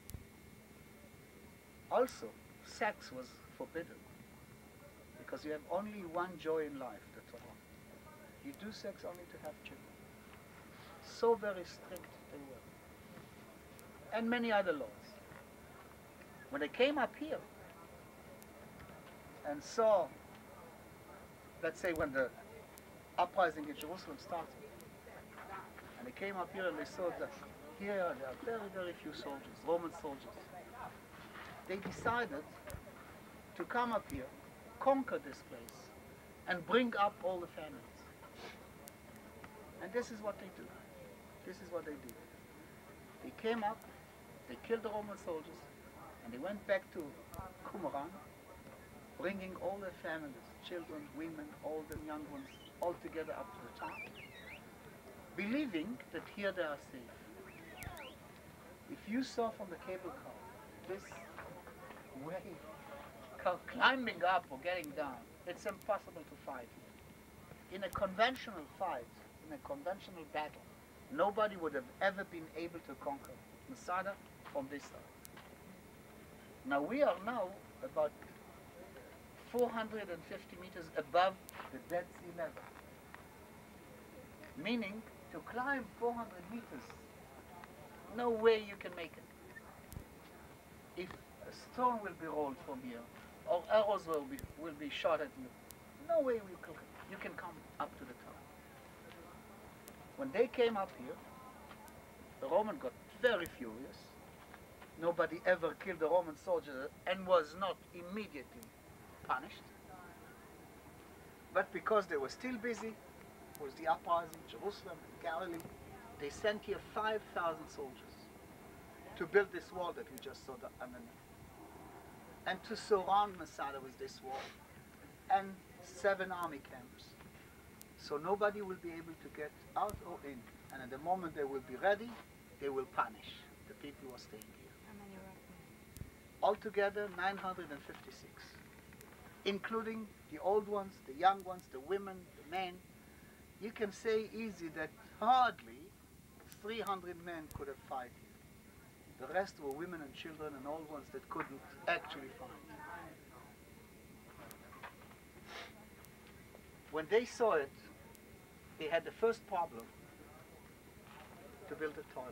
Also, sex was forbidden. Because you have only one joy in life, the Torah. You do sex only to have children. So very strict they were. And many other laws. When they came up here and saw, let's say when the uprising in Jerusalem started, and they came up here and they saw that here there are very, very few soldiers, Roman soldiers. They decided to come up here, conquer this place, and bring up all the families. And this is what they do. This is what they did. They came up, they killed the Roman soldiers, and they went back to Qumran, bringing all their families, children, women, old and young ones, all together up to the town, believing that here they are safe. If you saw from the cable car this way, climbing up or getting down, it's impossible to fight here. In a conventional fight, in a conventional battle, nobody would have ever been able to conquer Masada from this side. Now we are now about four hundred fifty meters above the Dead Sea level, meaning To climb four hundred meters, no way you can make it. If a stone will be rolled from here, or arrows will be, will be shot at you, no way you can, you can come up to the top. When they came up here, the Roman got very furious. Nobody ever killed a Roman soldier and was not immediately punished. But because they were still busy with the uprising, Jerusalem, Galilee, they sent here five thousand soldiers to build this wall that we just saw underneath, and to surround Masada with this wall, and seven army camps. So nobody will be able to get out or in, and at the moment they will be ready, they will punish the people who are staying here. How many roughly? Altogether, nine hundred fifty-six, including the old ones, the young ones, the women, the men. You can say easy that hardly three hundred men could have fought here. The rest were women and children and old ones that couldn't actually fight. When they saw it, they had the first problem to build a toilet.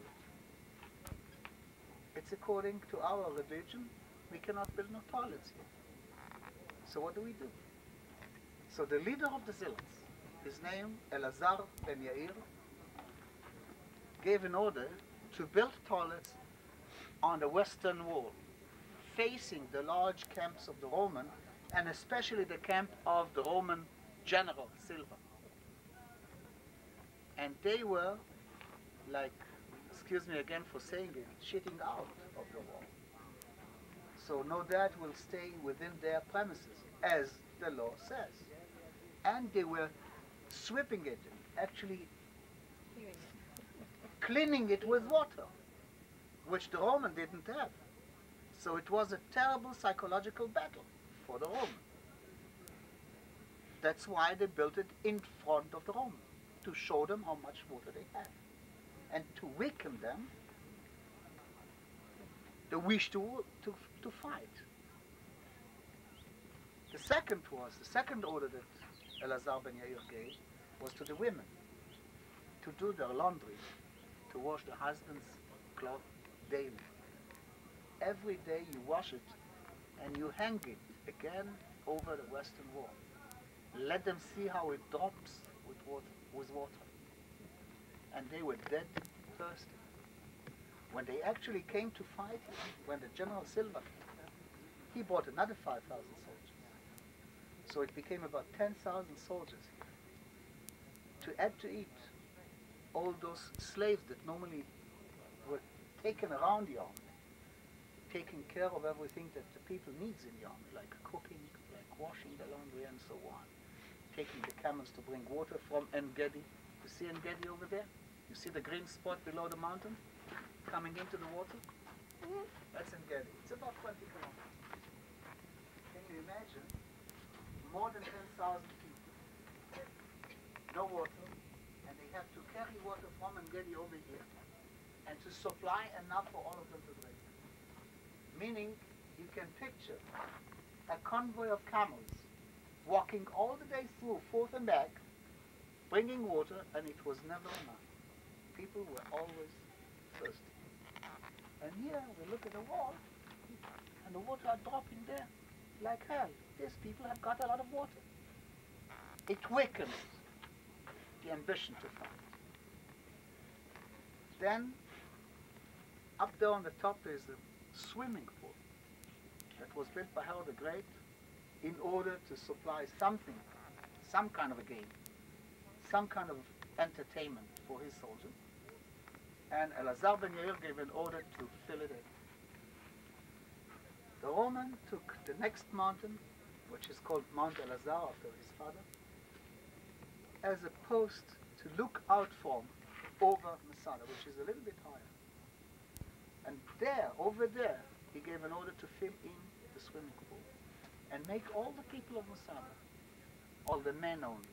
It's according to our religion, we cannot build no toilets here. So what do we do? So the leader of the Zealots, his name Elazar ben Yair, gave an order to build toilets on the western wall, facing the large camps of the Roman, and especially the camp of the Roman general Silva. And they were, like, excuse me again for saying it, shitting out of the wall. So no doubt will stay within their premises, as the law says. And they were sweeping it, actually cleaning it with water, which the Roman didn't have. So it was a terrible psychological battle for the Roman. That's why they built it in front of the Roman, to show them how much water they had, and to weaken them the wish to, to, to fight. The second was, the second order that Elazar ben Yair gave was to the women, to do their laundry, to wash the husband's cloth daily. Every day you wash it and you hang it again over the western wall. Let them see how it drops with water, with water. And they were dead thirsty. When they actually came to fight, when the General Silva came, he brought another five thousand soldiers. So it became about ten thousand soldiers here. To add to it, all those slaves that normally were taken around the army, taking care of everything that the people needs in the army, like cooking, like washing the laundry and so on. Taking the camels to bring water from En-Gedi. You see En-Gedi over there? You see the green spot below the mountain coming into the water? Mm-hmm. That's En-Gedi. It's about twenty kilometers. Can you imagine? More than ten thousand people. No water. And they have to carry water from En-Gedi over here and to supply enough for all of them to drink. Meaning, you can picture a convoy of camels walking all the day through, forth and back, bringing water, and it was never enough. People were always thirsty. And here we look at the wall, and the water are dropping there like hell. These people have got a lot of water. It weakens the ambition to fight. Then, up there on the top there is a swimming pool that was built by Herod the Great in order to supply something, some kind of a game, some kind of entertainment for his soldiers. And Elazar ben Yair gave an order to fill it in. The Roman took the next mountain, which is called Mount Elazar after his father, as a post to look out from over Masada, which is a little bit higher. And there, over there, he gave an order to fill in the swimming pool and make all the people of Masada, all the men only,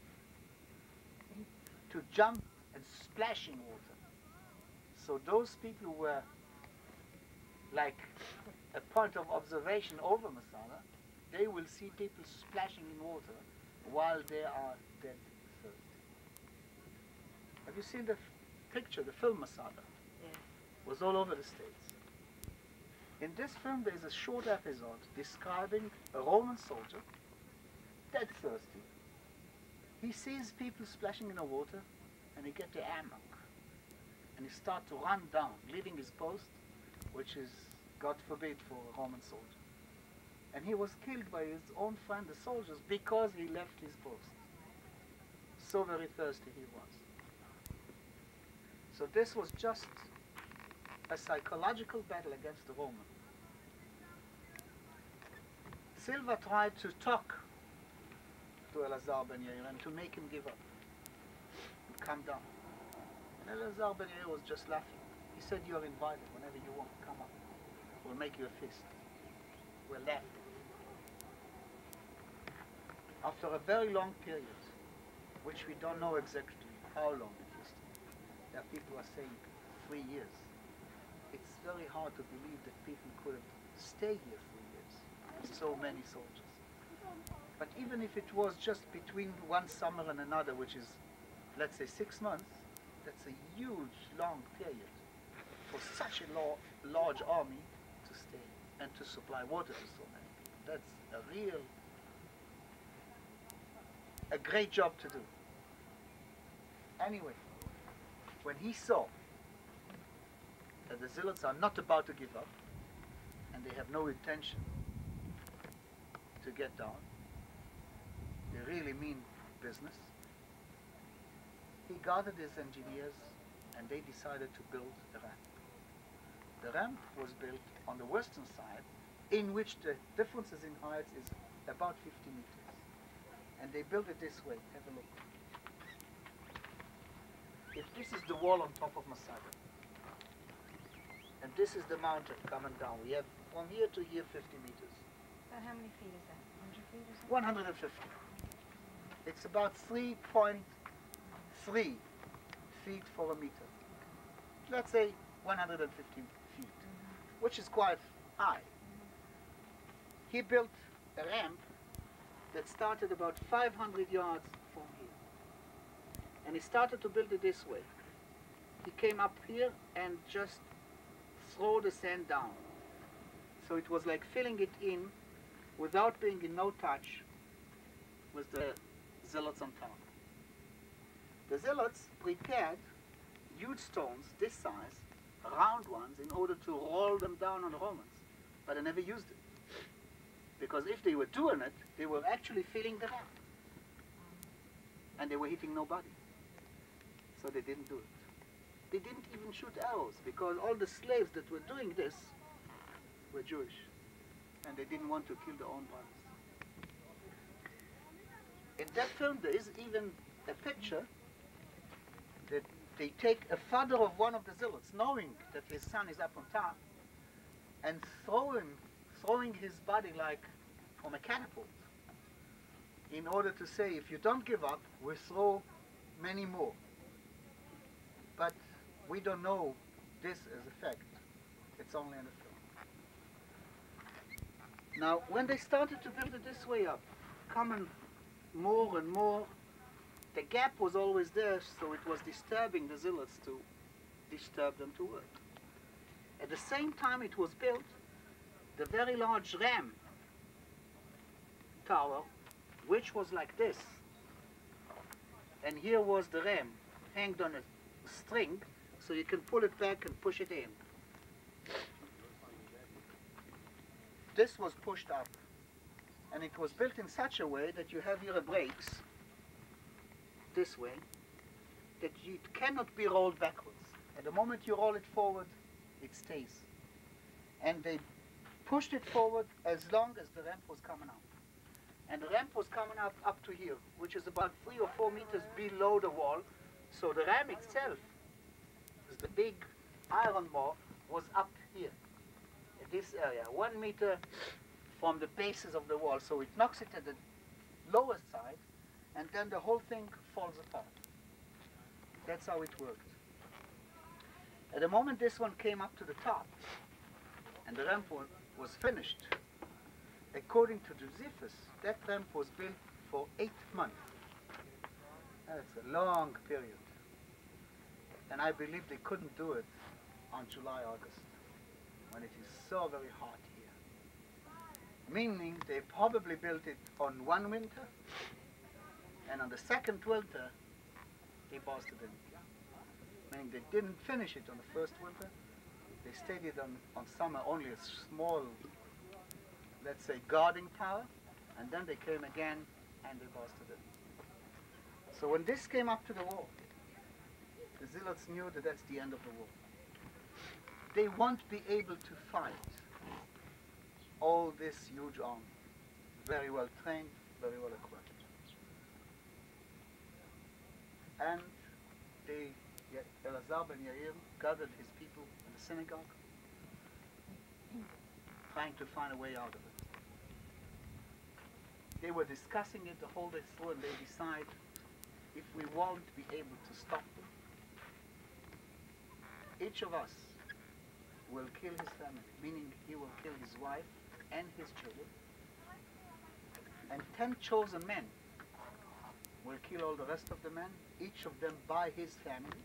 to jump and splash in water. So those people who were like a point of observation over Masada, they will see people splashing in water while they are dead thirsty. Have you seen the picture, the film Masada, Yes. was all over the States. In this film, there's a short episode describing a Roman soldier, dead thirsty. He sees people splashing in the water, and he gets the amok. And he starts to run down, leaving his post, which is, God forbid, for a Roman soldier. And he was killed by his own friend, the soldiers, because he left his post. So very thirsty he was. So this was just a psychological battle against the Roman. Silva tried to talk to Elazar ben Yair and to make him give up, and come down. And Elazar ben Yair was just laughing. He said, "You're invited whenever you want. Come up. We'll make you a feast." We're laughing. After a very long period, which we don't know exactly how long it is, there are people who are saying three years. It's very hard to believe that people could have stayed here three years. So many soldiers. But even if it was just between one summer and another, which is, let's say, six months, that's a huge, long period for such a lo large army to stay and to supply water to so many people. That's a real, a great job to do. Anyway, when he saw that the zealots are not about to give up, and they have no intention to get down, they really mean business, he gathered his engineers and they decided to build a ramp. The ramp was built on the western side, in which the differences in heights is about fifty meters. And they built it this way. Have a look. If this is the wall on top of Masada, and this is the mountain coming down, we have from here to here fifty meters. So how many feet is that? one hundred feet or something? one hundred fifty. It's about three point three feet for a meter. Let's say one hundred fifty feet, mm-hmm. which is quite high. He built a ramp that started about five hundred yards from here. And he started to build it this way. He came up here and just throw the sand down. So it was like filling it in without being in no touch with the zealots on top. The zealots prepared huge stones this size, round ones, in order to roll them down on the Romans, but they never used it. Because if they were doing it, they were actually filling the ramp. And they were hitting nobody. So they didn't do it. They didn't even shoot arrows, because all the slaves that were doing this were Jewish. And they didn't want to kill their own brothers. In that film, there is even a picture that they take a father of one of the zealots, knowing that his son is up on top, and throw him, throwing his body like from a catapult, in order to say, if you don't give up, we'll throw many more. But we don't know this as a fact. It's only in the film. Now, when they started to build it this way up, coming more and more, the gap was always there, so it was disturbing the zealots to disturb them to work. At the same time it was built, the very large ram tower, which was like this, and here was the ram hanged on a string, so you can pull it back and push it in. This was pushed up, and it was built in such a way that you have here brakes this way, that it cannot be rolled backwards. At the moment you roll it forward, it stays. And they pushed it forward as long as the ramp was coming up. And the ramp was coming up up to here, which is about three or four meters below the wall. So the ram itself, the big iron bar, was up here, in this area, one meter from the bases of the wall. So it knocks it at the lowest side, and then the whole thing falls apart. That's how it worked. At the moment this one came up to the top, and the ramp was, was finished, according to Josephus, that ramp was built for eight months. That's a long period. And I believe they couldn't do it on July, August, when it is so very hot here. Meaning they probably built it on one winter, and on the second winter, they busted in. Meaning they didn't finish it on the first winter. They stayed it on, on summer only a small, let's say, guarding tower, and then they came again and they busted it. So when this came up to the wall, the Zealots knew that that's the end of the war. They won't be able to fight all this huge army, very well trained, very well equipped. And they, Elazar ben Yair gathered his people in the synagogue, trying to find a way out of it. They were discussing it the whole day through, and they decide if we won't be able to stop them, each of us will kill his family, meaning he will kill his wife and his children, and ten chosen men will kill all the rest of the men, each of them by his family.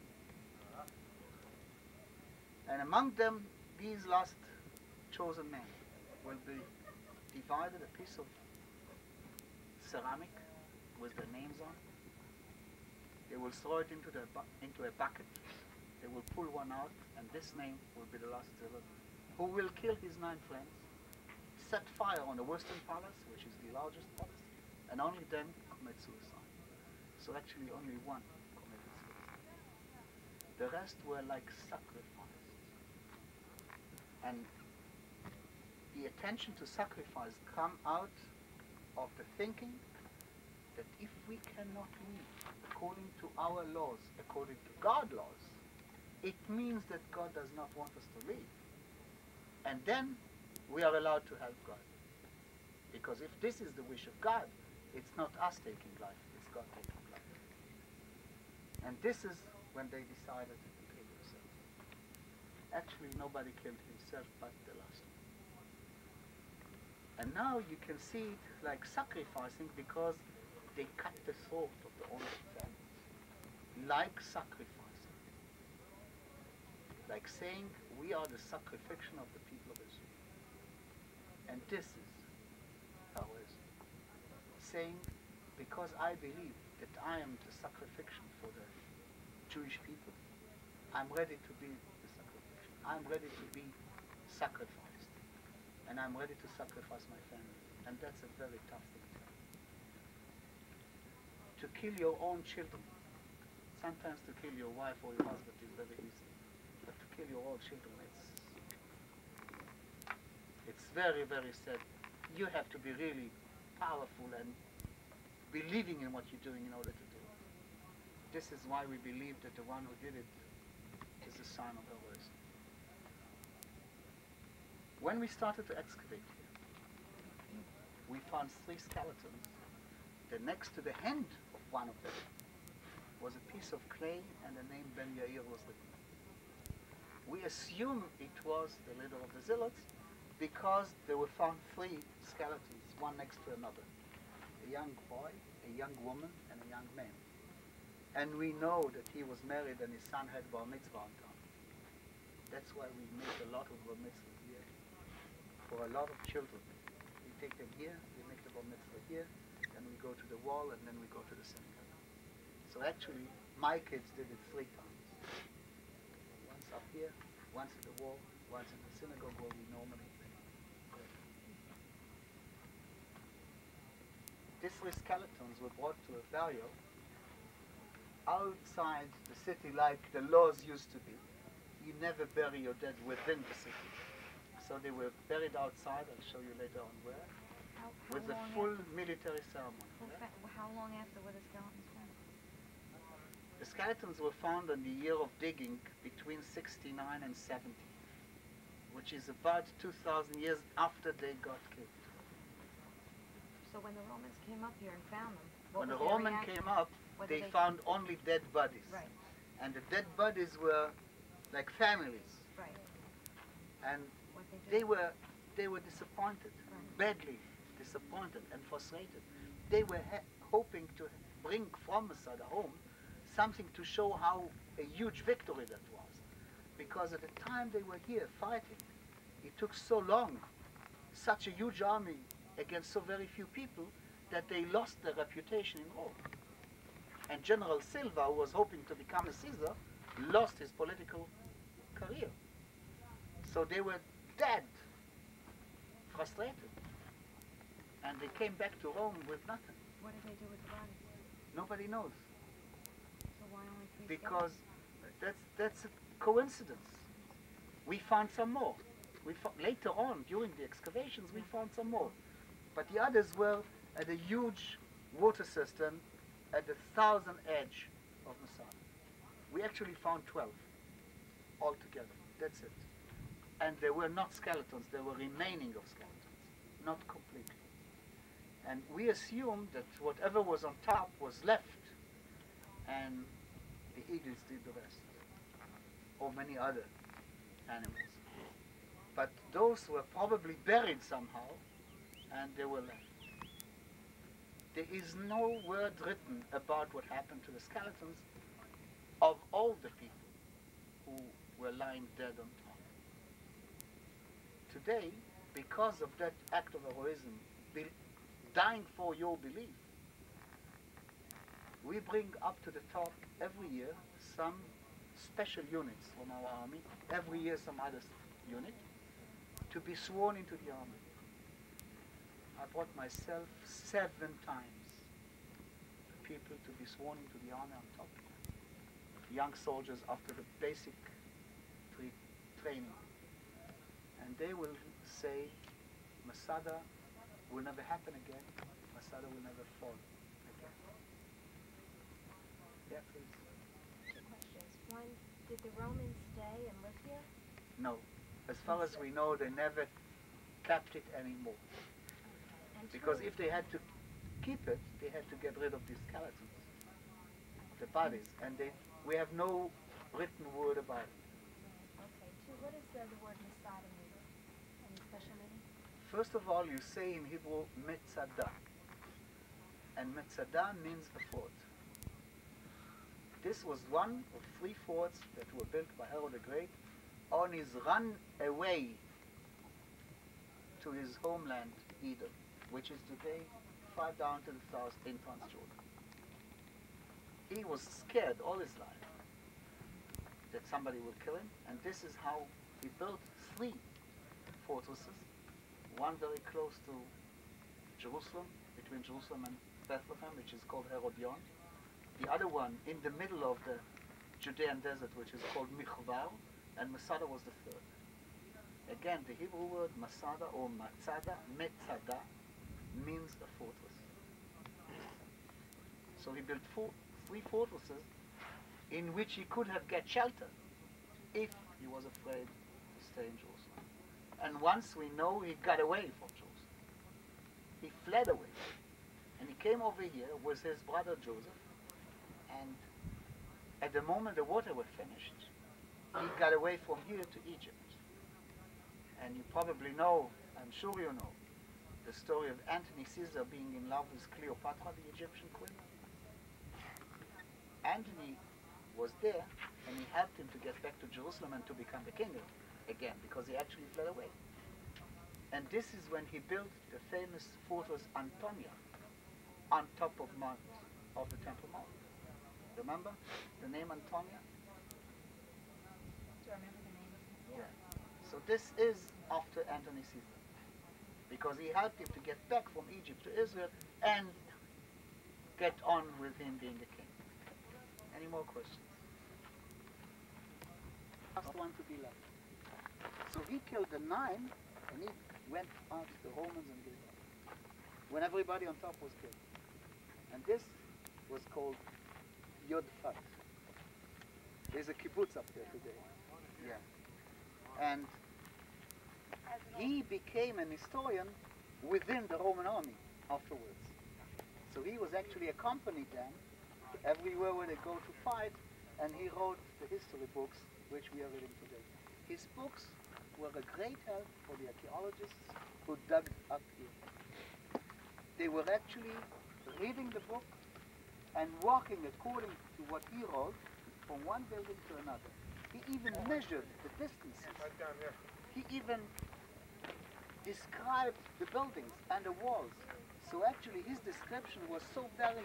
And among them, these last chosen men will be divided a piece of ceramic with their names on. They will throw it into, the bu into a bucket. They will pull one out, and this name will be the last zealot, who will kill his nine friends, set fire on the Western Palace, which is the largest palace, and only then commit suicide. So actually only one committed suicide. The rest were like sacrifices. And the attention to sacrifice come out of the thinking that if we cannot live according to our laws, according to God's laws, it means that God does not want us to live. And then we are allowed to help God. Because if this is the wish of God, it's not us taking life, it's God taking life. And this is when they decided to kill themselves. Actually, nobody killed himself but the last one. And now you can see it like sacrificing, because they cut the throat of the own families. Like sacrificing. Like saying, we are the sacrification of the people of Israel. And this is how it is. Saying, because I believe that I am the sacrification for the Jewish people, I'm ready to be the sacrification. I'm ready to be sacrificed. And I'm ready to sacrifice my family. And that's a very tough thing to do. To kill your own children. Sometimes to kill your wife or your husband is very easy. But to kill your own children, it's, it's very, very sad. You have to be really powerful and believing in what you're doing in order to do it. This is why we believe that the one who did it is the son of heroism. When we started to excavate here, we found three skeletons. The next to the hand of one of them was a piece of clay, and the name Ben Yair was written. We assume it was the leader of the Zealots because there were found three skeletons, one next to another. A young boy, a young woman, and a young man. And we know that he was married and his son had bar mitzvah on time. That's why we make a lot of bar mitzvah here for a lot of children. We take them here, we make the bar mitzvah here, then we go to the wall, and then we go to the synagogue. So actually, my kids did it three times. Once up here, once at the wall, once in the synagogue where we normally go. These three skeletons were brought to a burial outside the city like the laws used to be. You never bury your dead within the city. So they were buried outside, I'll show you later on where, how, how with a full military ceremony. Yeah? How long after were the skeletons found? The skeletons were found in the year of digging between sixty-nine and seventy, which is about two thousand years after they got killed. So when the Romans came up here and found them, what when was the their Romans reaction? came up, they, they found only dead bodies. Right. And the dead bodies were like families. Right. And what they, they were they were disappointed, right. badly disappointed and frustrated. They were ha hoping to bring from Masada home something to show how a huge victory that was. Because at the time they were here fighting, it took so long, such a huge army against so very few people, that they lost their reputation in Rome. And General Silva, who was hoping to become a Caesar, lost his political career. So they were dead, frustrated. And they came back to Rome with nothing. What did they do with the bodies? Nobody knows. So why only three Because that's, that's a coincidence. We found some more. We fo later on, during the excavations, we found some more. But the others were at a huge water cistern at the southern edge of Masada. We actually found twelve altogether. That's it. And they were not skeletons, they were remaining of skeletons, not completely. And we assumed that whatever was on top was left, and the eagles did the rest, or many other animals. But those were probably buried somehow, and they were left. There is no word written about what happened to the skeletons of all the people who were lying dead on top. Today, because of that act of heroism, be dying for your belief, we bring up to the top every year some special units from our army, every year some other unit, to be sworn into the army. I brought myself seven times people to be sworn into the army on top. Young soldiers after the basic tra training. And they will say, Masada will never happen again. Masada will never fall again. Yeah, please. Two questions. One, did the Romans stay and live here? No. As far as we know, they never kept it anymore. And Because two, if they had to keep it, they had to get rid of these skeletons, the bodies, and they, we have no written word about it. Okay, two, what does uh, the word Masada mean? Any special meaning? First of all, you say in Hebrew, Metzada. And Metzada means a fort. This was one of three forts that were built by Herod the Great on his run away to his homeland, Edom, which is today far down to the south in Transjordan. He was scared all his life that somebody would kill him, and this is how he built three fortresses, one very close to Jerusalem, between Jerusalem and Bethlehem, which is called Herodion. The other one in the middle of the Judean desert, which is called Michvar, and Masada was the third. Again, the Hebrew word Masada or Matzada, Metzada, means a fortress. So he built four, three fortresses in which he could have get shelter if he was afraid to stay in Jerusalem. And once we know he got away from Jerusalem. He fled away. And he came over here with his brother Joseph, and at the moment the water was finished, he got away from here to Egypt. And you probably know, I'm sure you know, the story of Antony Caesar being in love with Cleopatra, the Egyptian queen. Antony was there, and he helped him to get back to Jerusalem and to become the king again, because he actually fled away. And this is when he built the famous fortress Antonia on top of Mount, of the Temple Mount. Remember the name Antonia? Do I remember the name of it? Yeah. So this is after Antony Caesar, because he helped him to get back from Egypt to Israel and get on with him being a king. Any more questions? Last one to be left. So he killed the nine, and he went out to the Romans and gave up, when everybody on top was killed. And this was called Yodfat. There's a kibbutz up there today. Yeah. And he became an historian within the Roman army afterwards. So he was actually accompanied them everywhere where they go to fight, and he wrote the history books which we are reading today. His books were a great help for the archaeologists who dug up here. They were actually reading the book and walking according to what he wrote from one building to another. He even measured the distances. Right down here. He even described the buildings and the walls. So actually his description was so very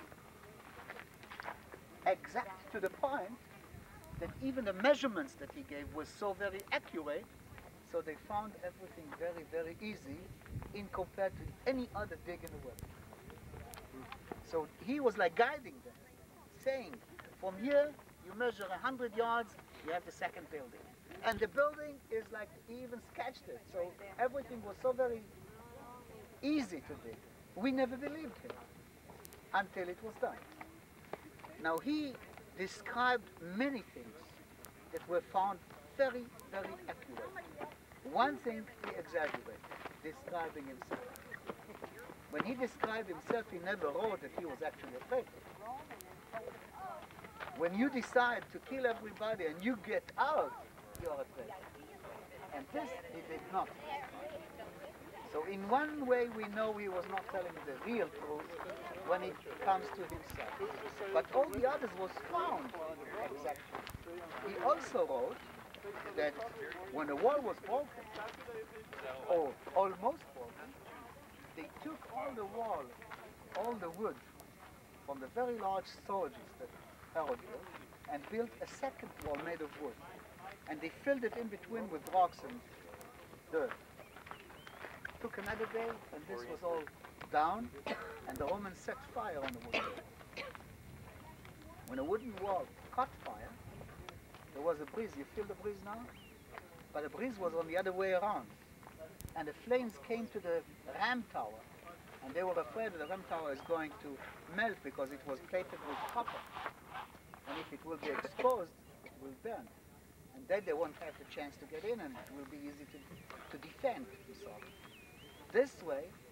exact to the point that even the measurements that he gave was so very accurate, so they found everything very, very easy in compared to any other dig in the world. So he was like guiding them, saying, from here you measure a hundred yards, you have the second building. And the building is like, he even sketched it, so everything was so very easy to dig. We never believed him until it was done. Now he described many things that were found very, very accurate. One thing he exaggerated, describing himself. When he described himself, he never wrote that he was actually afraid. When you decide to kill everybody and you get out, you're afraid. And this he did not. So in one way we know he was not telling the real truth when it comes to himself. But all the others was found exactly. He also wrote that when the wall was broken, or almost broken, they took all the wall, all the wood from the very large storages that Herod built, and built a second wall made of wood. And they filled it in between with rocks and dirt. Took another day, and this was all down, and the Romans set fire on the wood. When a wooden wall caught fire, there was a breeze. You feel the breeze now? But the breeze was on the other way around. And the flames came to the ram tower, and they were afraid that the ram tower is going to melt because it was plated with copper. And if it will be exposed, it will burn. And then they won't have the chance to get in, and it will be easy to, to defend themselves. This way,